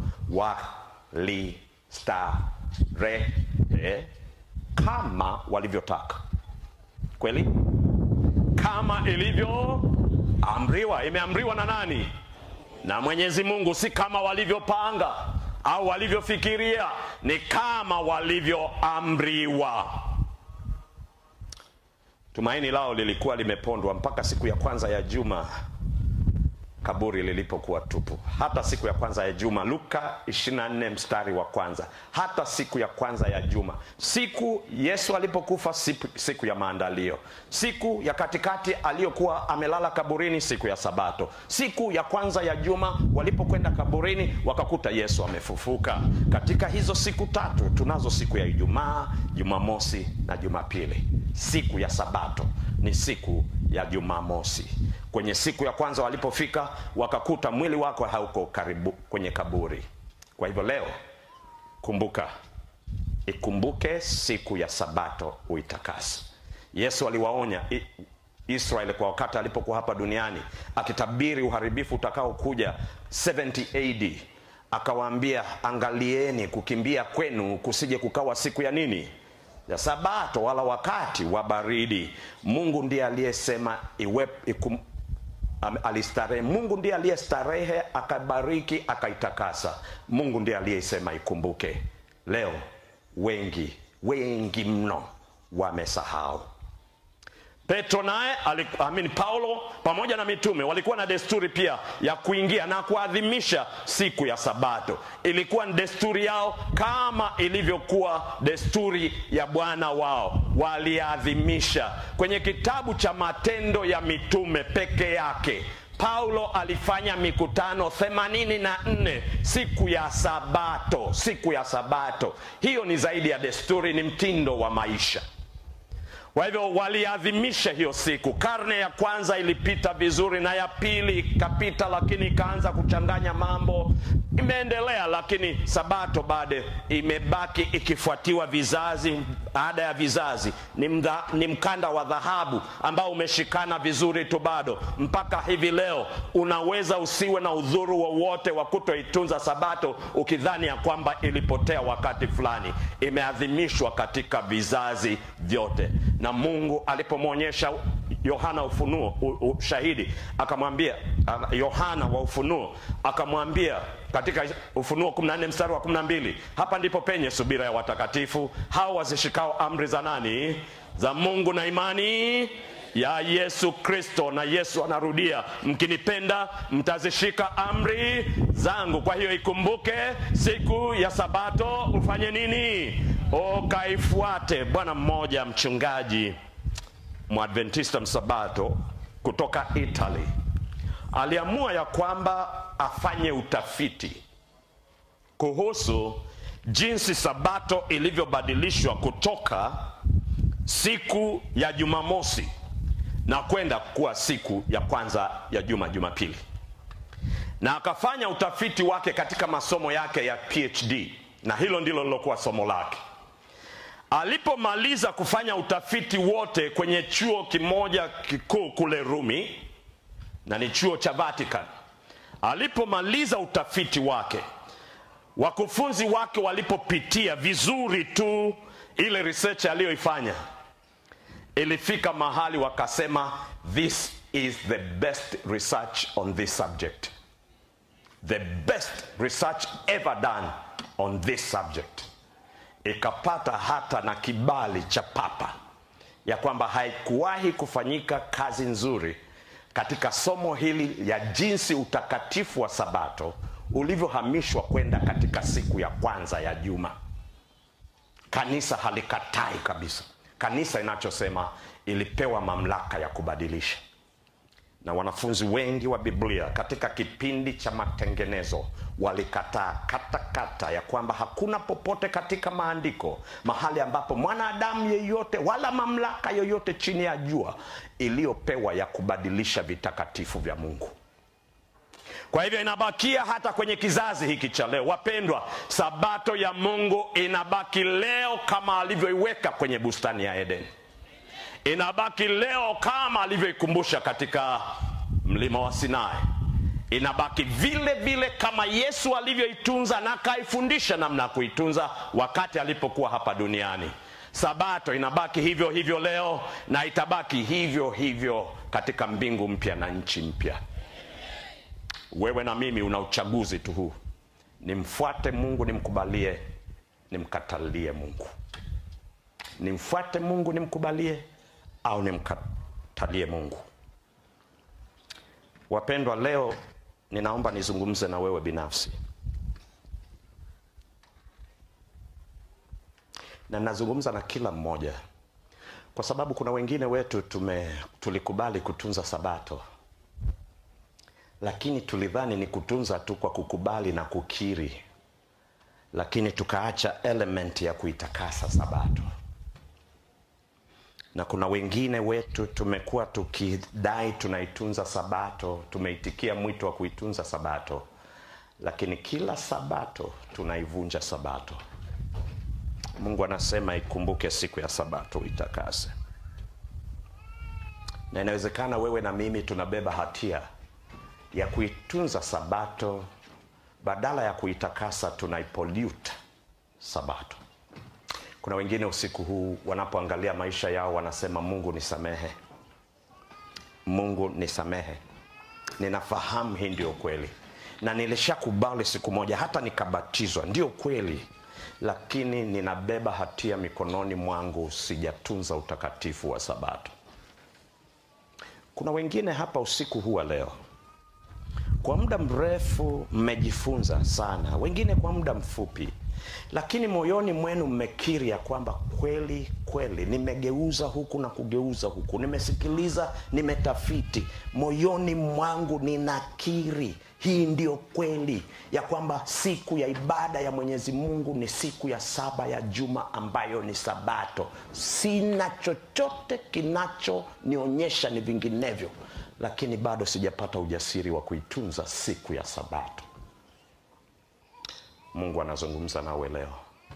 walistarehe kama walivyotaka. Kweli? Kama ilivyo amriwa. Imeamriwa na nani? Na Mwenyezi Mungu. Si kama walivyopanga au walivyofikiria, ni kama walivyoamriwa. Tumaini lao lilikuwa limepondwa mpaka siku ya kwanza ya juma, kaburi lilipokuwa tupu. Hata siku ya kwanza ya juma, Luka 24 mstari wa kwanza. Hata siku ya kwanza ya juma, siku Yesu alipokufa, siku ya maandalio. Siku ya katikati aliyokuwa amelala kaburini, siku ya Sabato. Siku ya kwanza ya juma walipokwenda kaburini, wakakuta Yesu amefufuka. Katika hizo siku tatu tunazo siku ya Ijumaa, Jumamosi na Jumapili. Siku ya Sabato ni siku ya Jumamosi. Kwenye siku ya kwanza walipofika, wakakuta mwili wako hauko karibu kwenye kaburi. Kwa hivyo leo, ikumbuke siku ya Sabato uitakase. Yesu aliwaonya Israeli kwa wakati alipokuwa hapa duniani, akitabiri uharibifu utakao kuja 70 AD. Akawaambia, angalieni, kukimbia kwenu kusije kukawa siku ya nini? Ya Sabato, wala wakati wa baridi. Mungu ndiye aliyesema alistarehe. Mungu ndiye aliyestarehe, akabariki, akaitakasa. Mungu ndiye aliyesema ikumbuke. Leo wengi mno wamesahau. Petro naye, Paulo pamoja na mitume walikuwa na desturi pia ya kuingia na kuadhimisha siku ya Sabato. Ilikuwa ni desturi yao kama ilivyokuwa desturi ya Bwana wao. Waliadhimisha. Kwenye kitabu cha Matendo ya Mitume peke yake, Paulo alifanya mikutano 84 siku ya Sabato. Siku ya Sabato. Hiyo ni zaidi ya desturi, ni mtindo wa maisha. Kwa hivyo waliadhimisha hiyo siku. Karne ya kwanza ilipita vizuri, na ya pili ikapita, lakini ikaanza kuchanganya mambo. Imeendelea, lakini Sabato bado imebaki ikifuatiwa vizazi baada ya vizazi. Ni mkanda wa dhahabu ambao umeshikana vizuri tu bado mpaka hivi leo. Unaweza usiwe na udhuru wowote wa kutoitunza Sabato ukidhani ya kwamba ilipotea wakati fulani. Imeadhimishwa katika vizazi vyote. Na Mungu alipomwonyesha Yohana ufunuo, shahidi, akamwambia Yohana wa ufunuo, akamwambia katika Ufunuo 14 mstari wa 12, hapa ndipo penye subira ya watakatifu, hao wazishikao amri za nani? Za Mungu na imani ya Yesu Kristo. Na Yesu anarudia, mkinipenda mtazishika amri zangu. Kwa hiyo ikumbuke siku ya Sabato, ufanye nini? Ukaifuate. Bwana mmoja, mchungaji Mwadventista msabato kutoka Italy, aliamua ya kwamba afanye utafiti kuhusu jinsi Sabato ilivyobadilishwa kutoka siku ya Jumamosi na kwenda kuwa siku ya kwanza ya Jumapili. Na akafanya utafiti wake katika masomo yake ya PhD, na hilo ndilo lilokuwa somo lake. Alipomaliza kufanya utafiti wote kwenye chuo kimoja kikuu kule Rumi, na ni chuo cha Vatican. Alipomaliza utafiti wake, wakufunzi wake walipopitia vizuri tu ile research aliyoifanya, ilifika mahali wakasema, this is the best research on this subject. The best research ever done on this subject. Ikapata hata na kibali cha Papa ya kwamba haikuwahi kufanyika kazi nzuri katika somo hili ya jinsi utakatifu wa Sabato ulivyohamishwa kwenda katika siku ya kwanza ya juma. Kanisa halikatai kabisa. Kanisa inachosema ilipewa mamlaka ya kubadilisha. Na wanafunzi wengi wa Biblia katika kipindi cha matengenezo walikataa kata ya kwamba hakuna popote katika maandiko mahali ambapo mwanadamu yeyote wala mamlaka yoyote chini ya jua iliyopewa ya kubadilisha vitakatifu vya Mungu. Kwa hivyo inabakia hata kwenye kizazi hiki cha leo. Wapendwa, sabato ya Mungu inabaki leo kama alivyoiweka kwenye bustani ya Eden. Inabaki leo kama alivyoikumbusha katika mlima wa Sinai. Inabaki vile vile kama Yesu alivyoitunza na akaifundisha namna ya kuitunza wakati alipokuwa hapa duniani. Sabato inabaki hivyo hivyo leo na itabaki hivyo hivyo katika mbingu mpya na nchi mpya. Wewe na mimi una uchaguzi tu huu. Nimfuate Mungu nimkubalie, nimkatalie Mungu. Nimfuate Mungu nimkubalie au nimkatalie Mungu. Wapendwa, leo ninaomba nizungumze na wewe binafsi. Na nazungumza na kila mmoja. Kwa sababu kuna wengine wetu tulikubali kutunza sabato. Lakini tulidhani ni kutunza tu kwa kukubali na kukiri. Lakini tukaacha element ya kuitakasa sabato. Na kuna wengine wetu tumekuwa tukidai tunaitunza sabato, tumeitikia mwito wa kuitunza sabato, lakini kila sabato tunaivunja sabato. Mungu anasema ikumbuke siku ya sabato itakase. Na inawezekana wewe na mimi tunabeba hatia ya kuitunza sabato, badala ya kuitakasa tunaipollute sabato. Kuna wengine usiku huu wanapoangalia maisha yao wanasema Mungu nisamehe. Mungu nisamehe. Ninafahamu hii ndio kweli. Na nilishakubali siku moja hata nikabatizwa, ndio kweli. Lakini ninabeba hatia mikononi mwangu, sijatunza utakatifu wa sabato. Kuna wengine hapa usiku huu leo, kwa muda mrefu mmejifunza sana, wengine kwa muda mfupi. Lakini moyoni mwenu mmekiri ya kwamba kweli nimegeuza huku na kugeuza huku, nimesikiliza, nimetafiti, moyoni mwangu ninakiri hii ndio kweli ya kwamba siku ya ibada ya Mwenyezi Mungu ni siku ya 7 ya juma ambayo ni sabato. Sina chochote kinachonionyesha ni vinginevyo, lakini bado sijapata ujasiri wa kuitunza siku ya sabato. Mungu anazungumza nawe leo.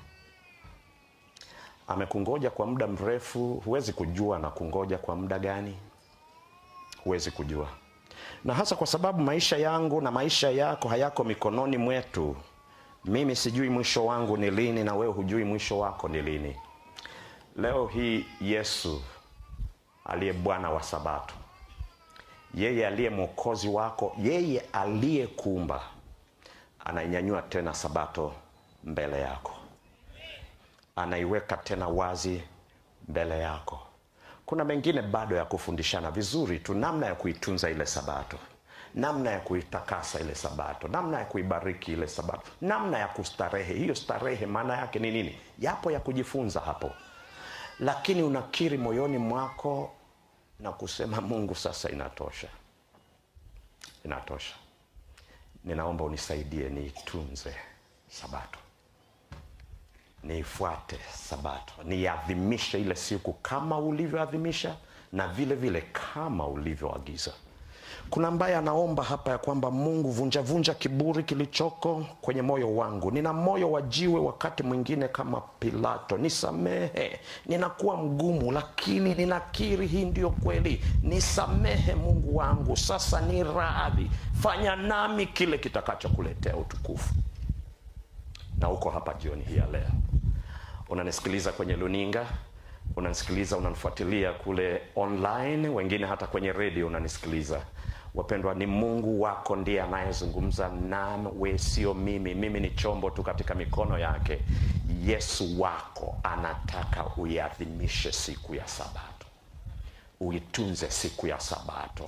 Amekungoja kwa muda mrefu, huwezi kujua na kungoja kwa muda gani. Huwezi kujua. Na hasa kwa sababu maisha yangu na maisha yako hayako mikononi mwetu. Mimi sijui mwisho wangu ni lini na wewe hujui mwisho wako ni lini. Leo hii Yesu aliye Bwana wa sabato, yeye aliye Mwokozi wako, yeye aliyekuumba, anainyanyua tena sabato mbele yako. Anaiweka tena wazi mbele yako. Kuna mengine bado ya kufundishana vizuri tu, namna ya kuitunza ile sabato, namna ya kuitakasa ile sabato, namna ya kuibariki ile sabato, namna ya kustarehe. Hiyo starehe maana yake ni nini? Yapo ya kujifunza hapo. Lakini unakiri moyoni mwako na kusema Mungu sasa inatosha. Inatosha. Ninaomba unisaidie niitunze sabato. Niifuate sabato. Niadhimishe ile siku kama ulivyoadhimisha na vile vile kama ulivyoagiza. Kuna ambaye anaomba hapa ya kwamba Mungu vunja kiburi kilichoko kwenye moyo wangu. Nina moyo wa jiwe wakati mwingine kama Pilato. Nisamehe. Ninakuwa mgumu lakini ninakiri hii ndio kweli. Nisamehe Mungu wangu. Sasa ni radhi. Fanya nami kile kitakachokuletea utukufu. Na uko hapa jioni hii ya leo. Unanisikiliza kwenye luninga, unanisikiliza, unanifuatilia kule online, wengine hata kwenye radio unanisikiliza. Wapendwa, ni Mungu wako ndiye anayezungumza nawe, sio mimi. Mimi ni chombo tu katika mikono yake. Yesu wako anataka uiadhimishe siku ya sabato. Uitunze siku ya sabato.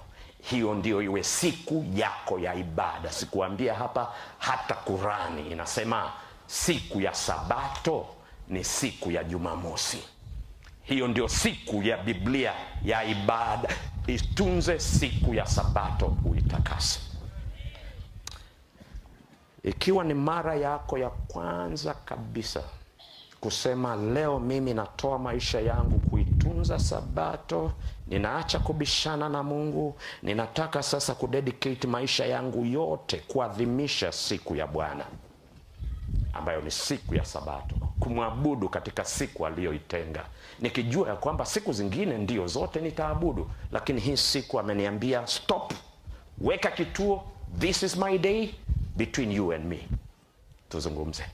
hiyo ndio iwe siku yako ya ibada. Sikuambia hapa, hata Kurani inasema siku ya Sabato ni siku ya Jumamosi. Hiyo ndio siku ya Biblia ya ibada. Itunze siku ya Sabato, uitakase. Ikiwa ni mara yako ya kwanza kabisa kusema leo mimi natoa maisha yangu kuitunza Sabato, ninaacha kubishana na Mungu, ninataka sasa kudedicate maisha yangu yote kuadhimisha siku ya Bwana ambayo ni siku ya Sabato, kumwabudu katika siku aliyoitenga, nikijua ya kwamba siku zingine ndio zote nitaabudu, lakini hii siku ameniambia stop, weka kituo, this is my day between you and me. Tuzungumze.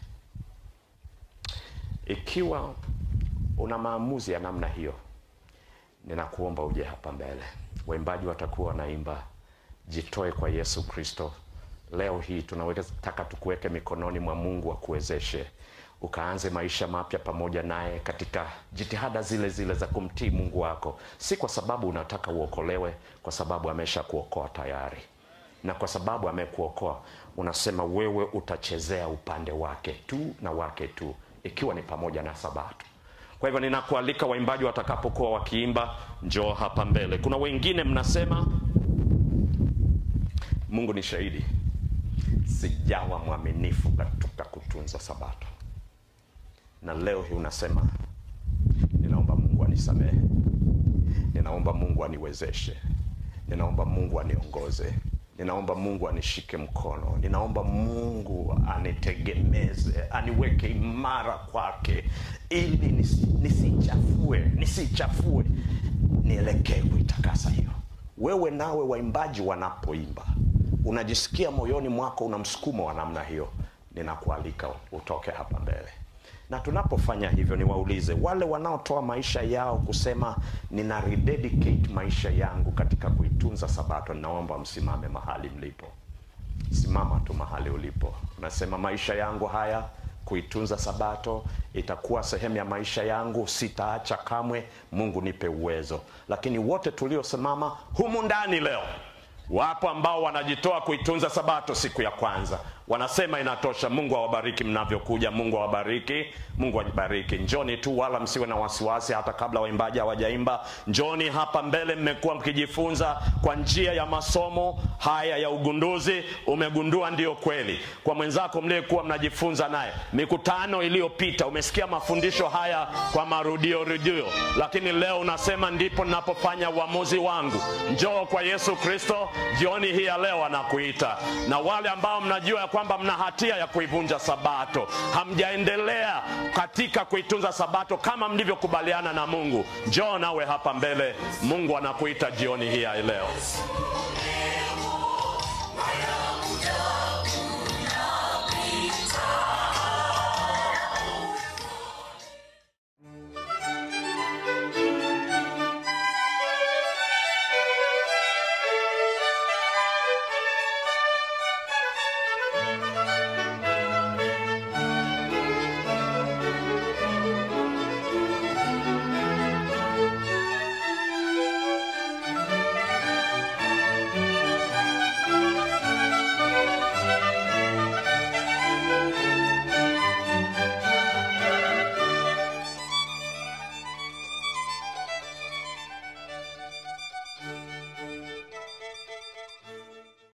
Ikiwa una maamuzi ya namna hiyo, ninakuomba uje hapa mbele. Waimbaji watakuwa wanaimba jitoe kwa Yesu Kristo. Leo hii tunataka tukuweke mikononi mwa Mungu akuwezeshe ukaanze maisha mapya pamoja naye katika jitihada zile zile za kumtii Mungu wako. Si kwa sababu unataka uokolewe, kwa sababu amesha kuokoa tayari. Na kwa sababu amekuokoa, unasema wewe utachezea upande wake tu na wake tu, ikiwa ni pamoja na Sabato. Kwa hivyo ninakualika waimbaji watakapokuwa wakiimba, njoo hapa mbele. Kuna wengine mnasema Mungu ni shahidi, sijawa mwaminifu katika kutunza Sabato. Na leo hii unasema ninaomba Mungu anisamehe, ninaomba Mungu aniwezeshe, ninaomba Mungu aniongoze, ninaomba Mungu anishike mkono, ninaomba Mungu anitegemeze, aniweke imara kwake, ili nisichafue, nielekee kuitakasa hiyo. Wewe nawe waimbaji wanapoimba, unajisikia moyoni mwako una msukumo wa namna hiyo, ninakualika utoke hapa mbele. Na tunapofanya hivyo, niwaulize wale wanaotoa maisha yao kusema nina rededicate maisha yangu katika kuitunza Sabato, naomba msimame mahali mlipo. Simama tu mahali ulipo. Unasema maisha yangu haya, kuitunza Sabato itakuwa sehemu ya maisha yangu, sitaacha kamwe, Mungu nipe uwezo. Lakini wote tuliosimama humu ndani leo, wapo ambao wanajitoa kuitunza Sabato siku ya kwanza, wanasema inatosha. Mungu awabariki mnavyokuja, Mungu awabariki, Mungu awabariki. Njoni tu, wala msiwe na wasiwasi hata kabla waimbaji hawajaimba. Njoni hapa mbele, mmekuwa mkijifunza kwa njia ya masomo haya ya ugunduzi, umegundua ndio kweli. Kwa mwenzako mliyekuwa mnajifunza naye mikutano iliyopita, umesikia mafundisho haya kwa marudio, lakini leo unasema ndipo ninapofanya uamuzi wangu. Njoo kwa Yesu Kristo, jioni hii ya leo anakuita. Na wale ambao mnajua kwamba mna hatia ya kuivunja Sabato, hamjaendelea katika kuitunza Sabato kama mlivyokubaliana na Mungu, njoo nawe hapa mbele. Mungu anakuita jioni hii ya leo.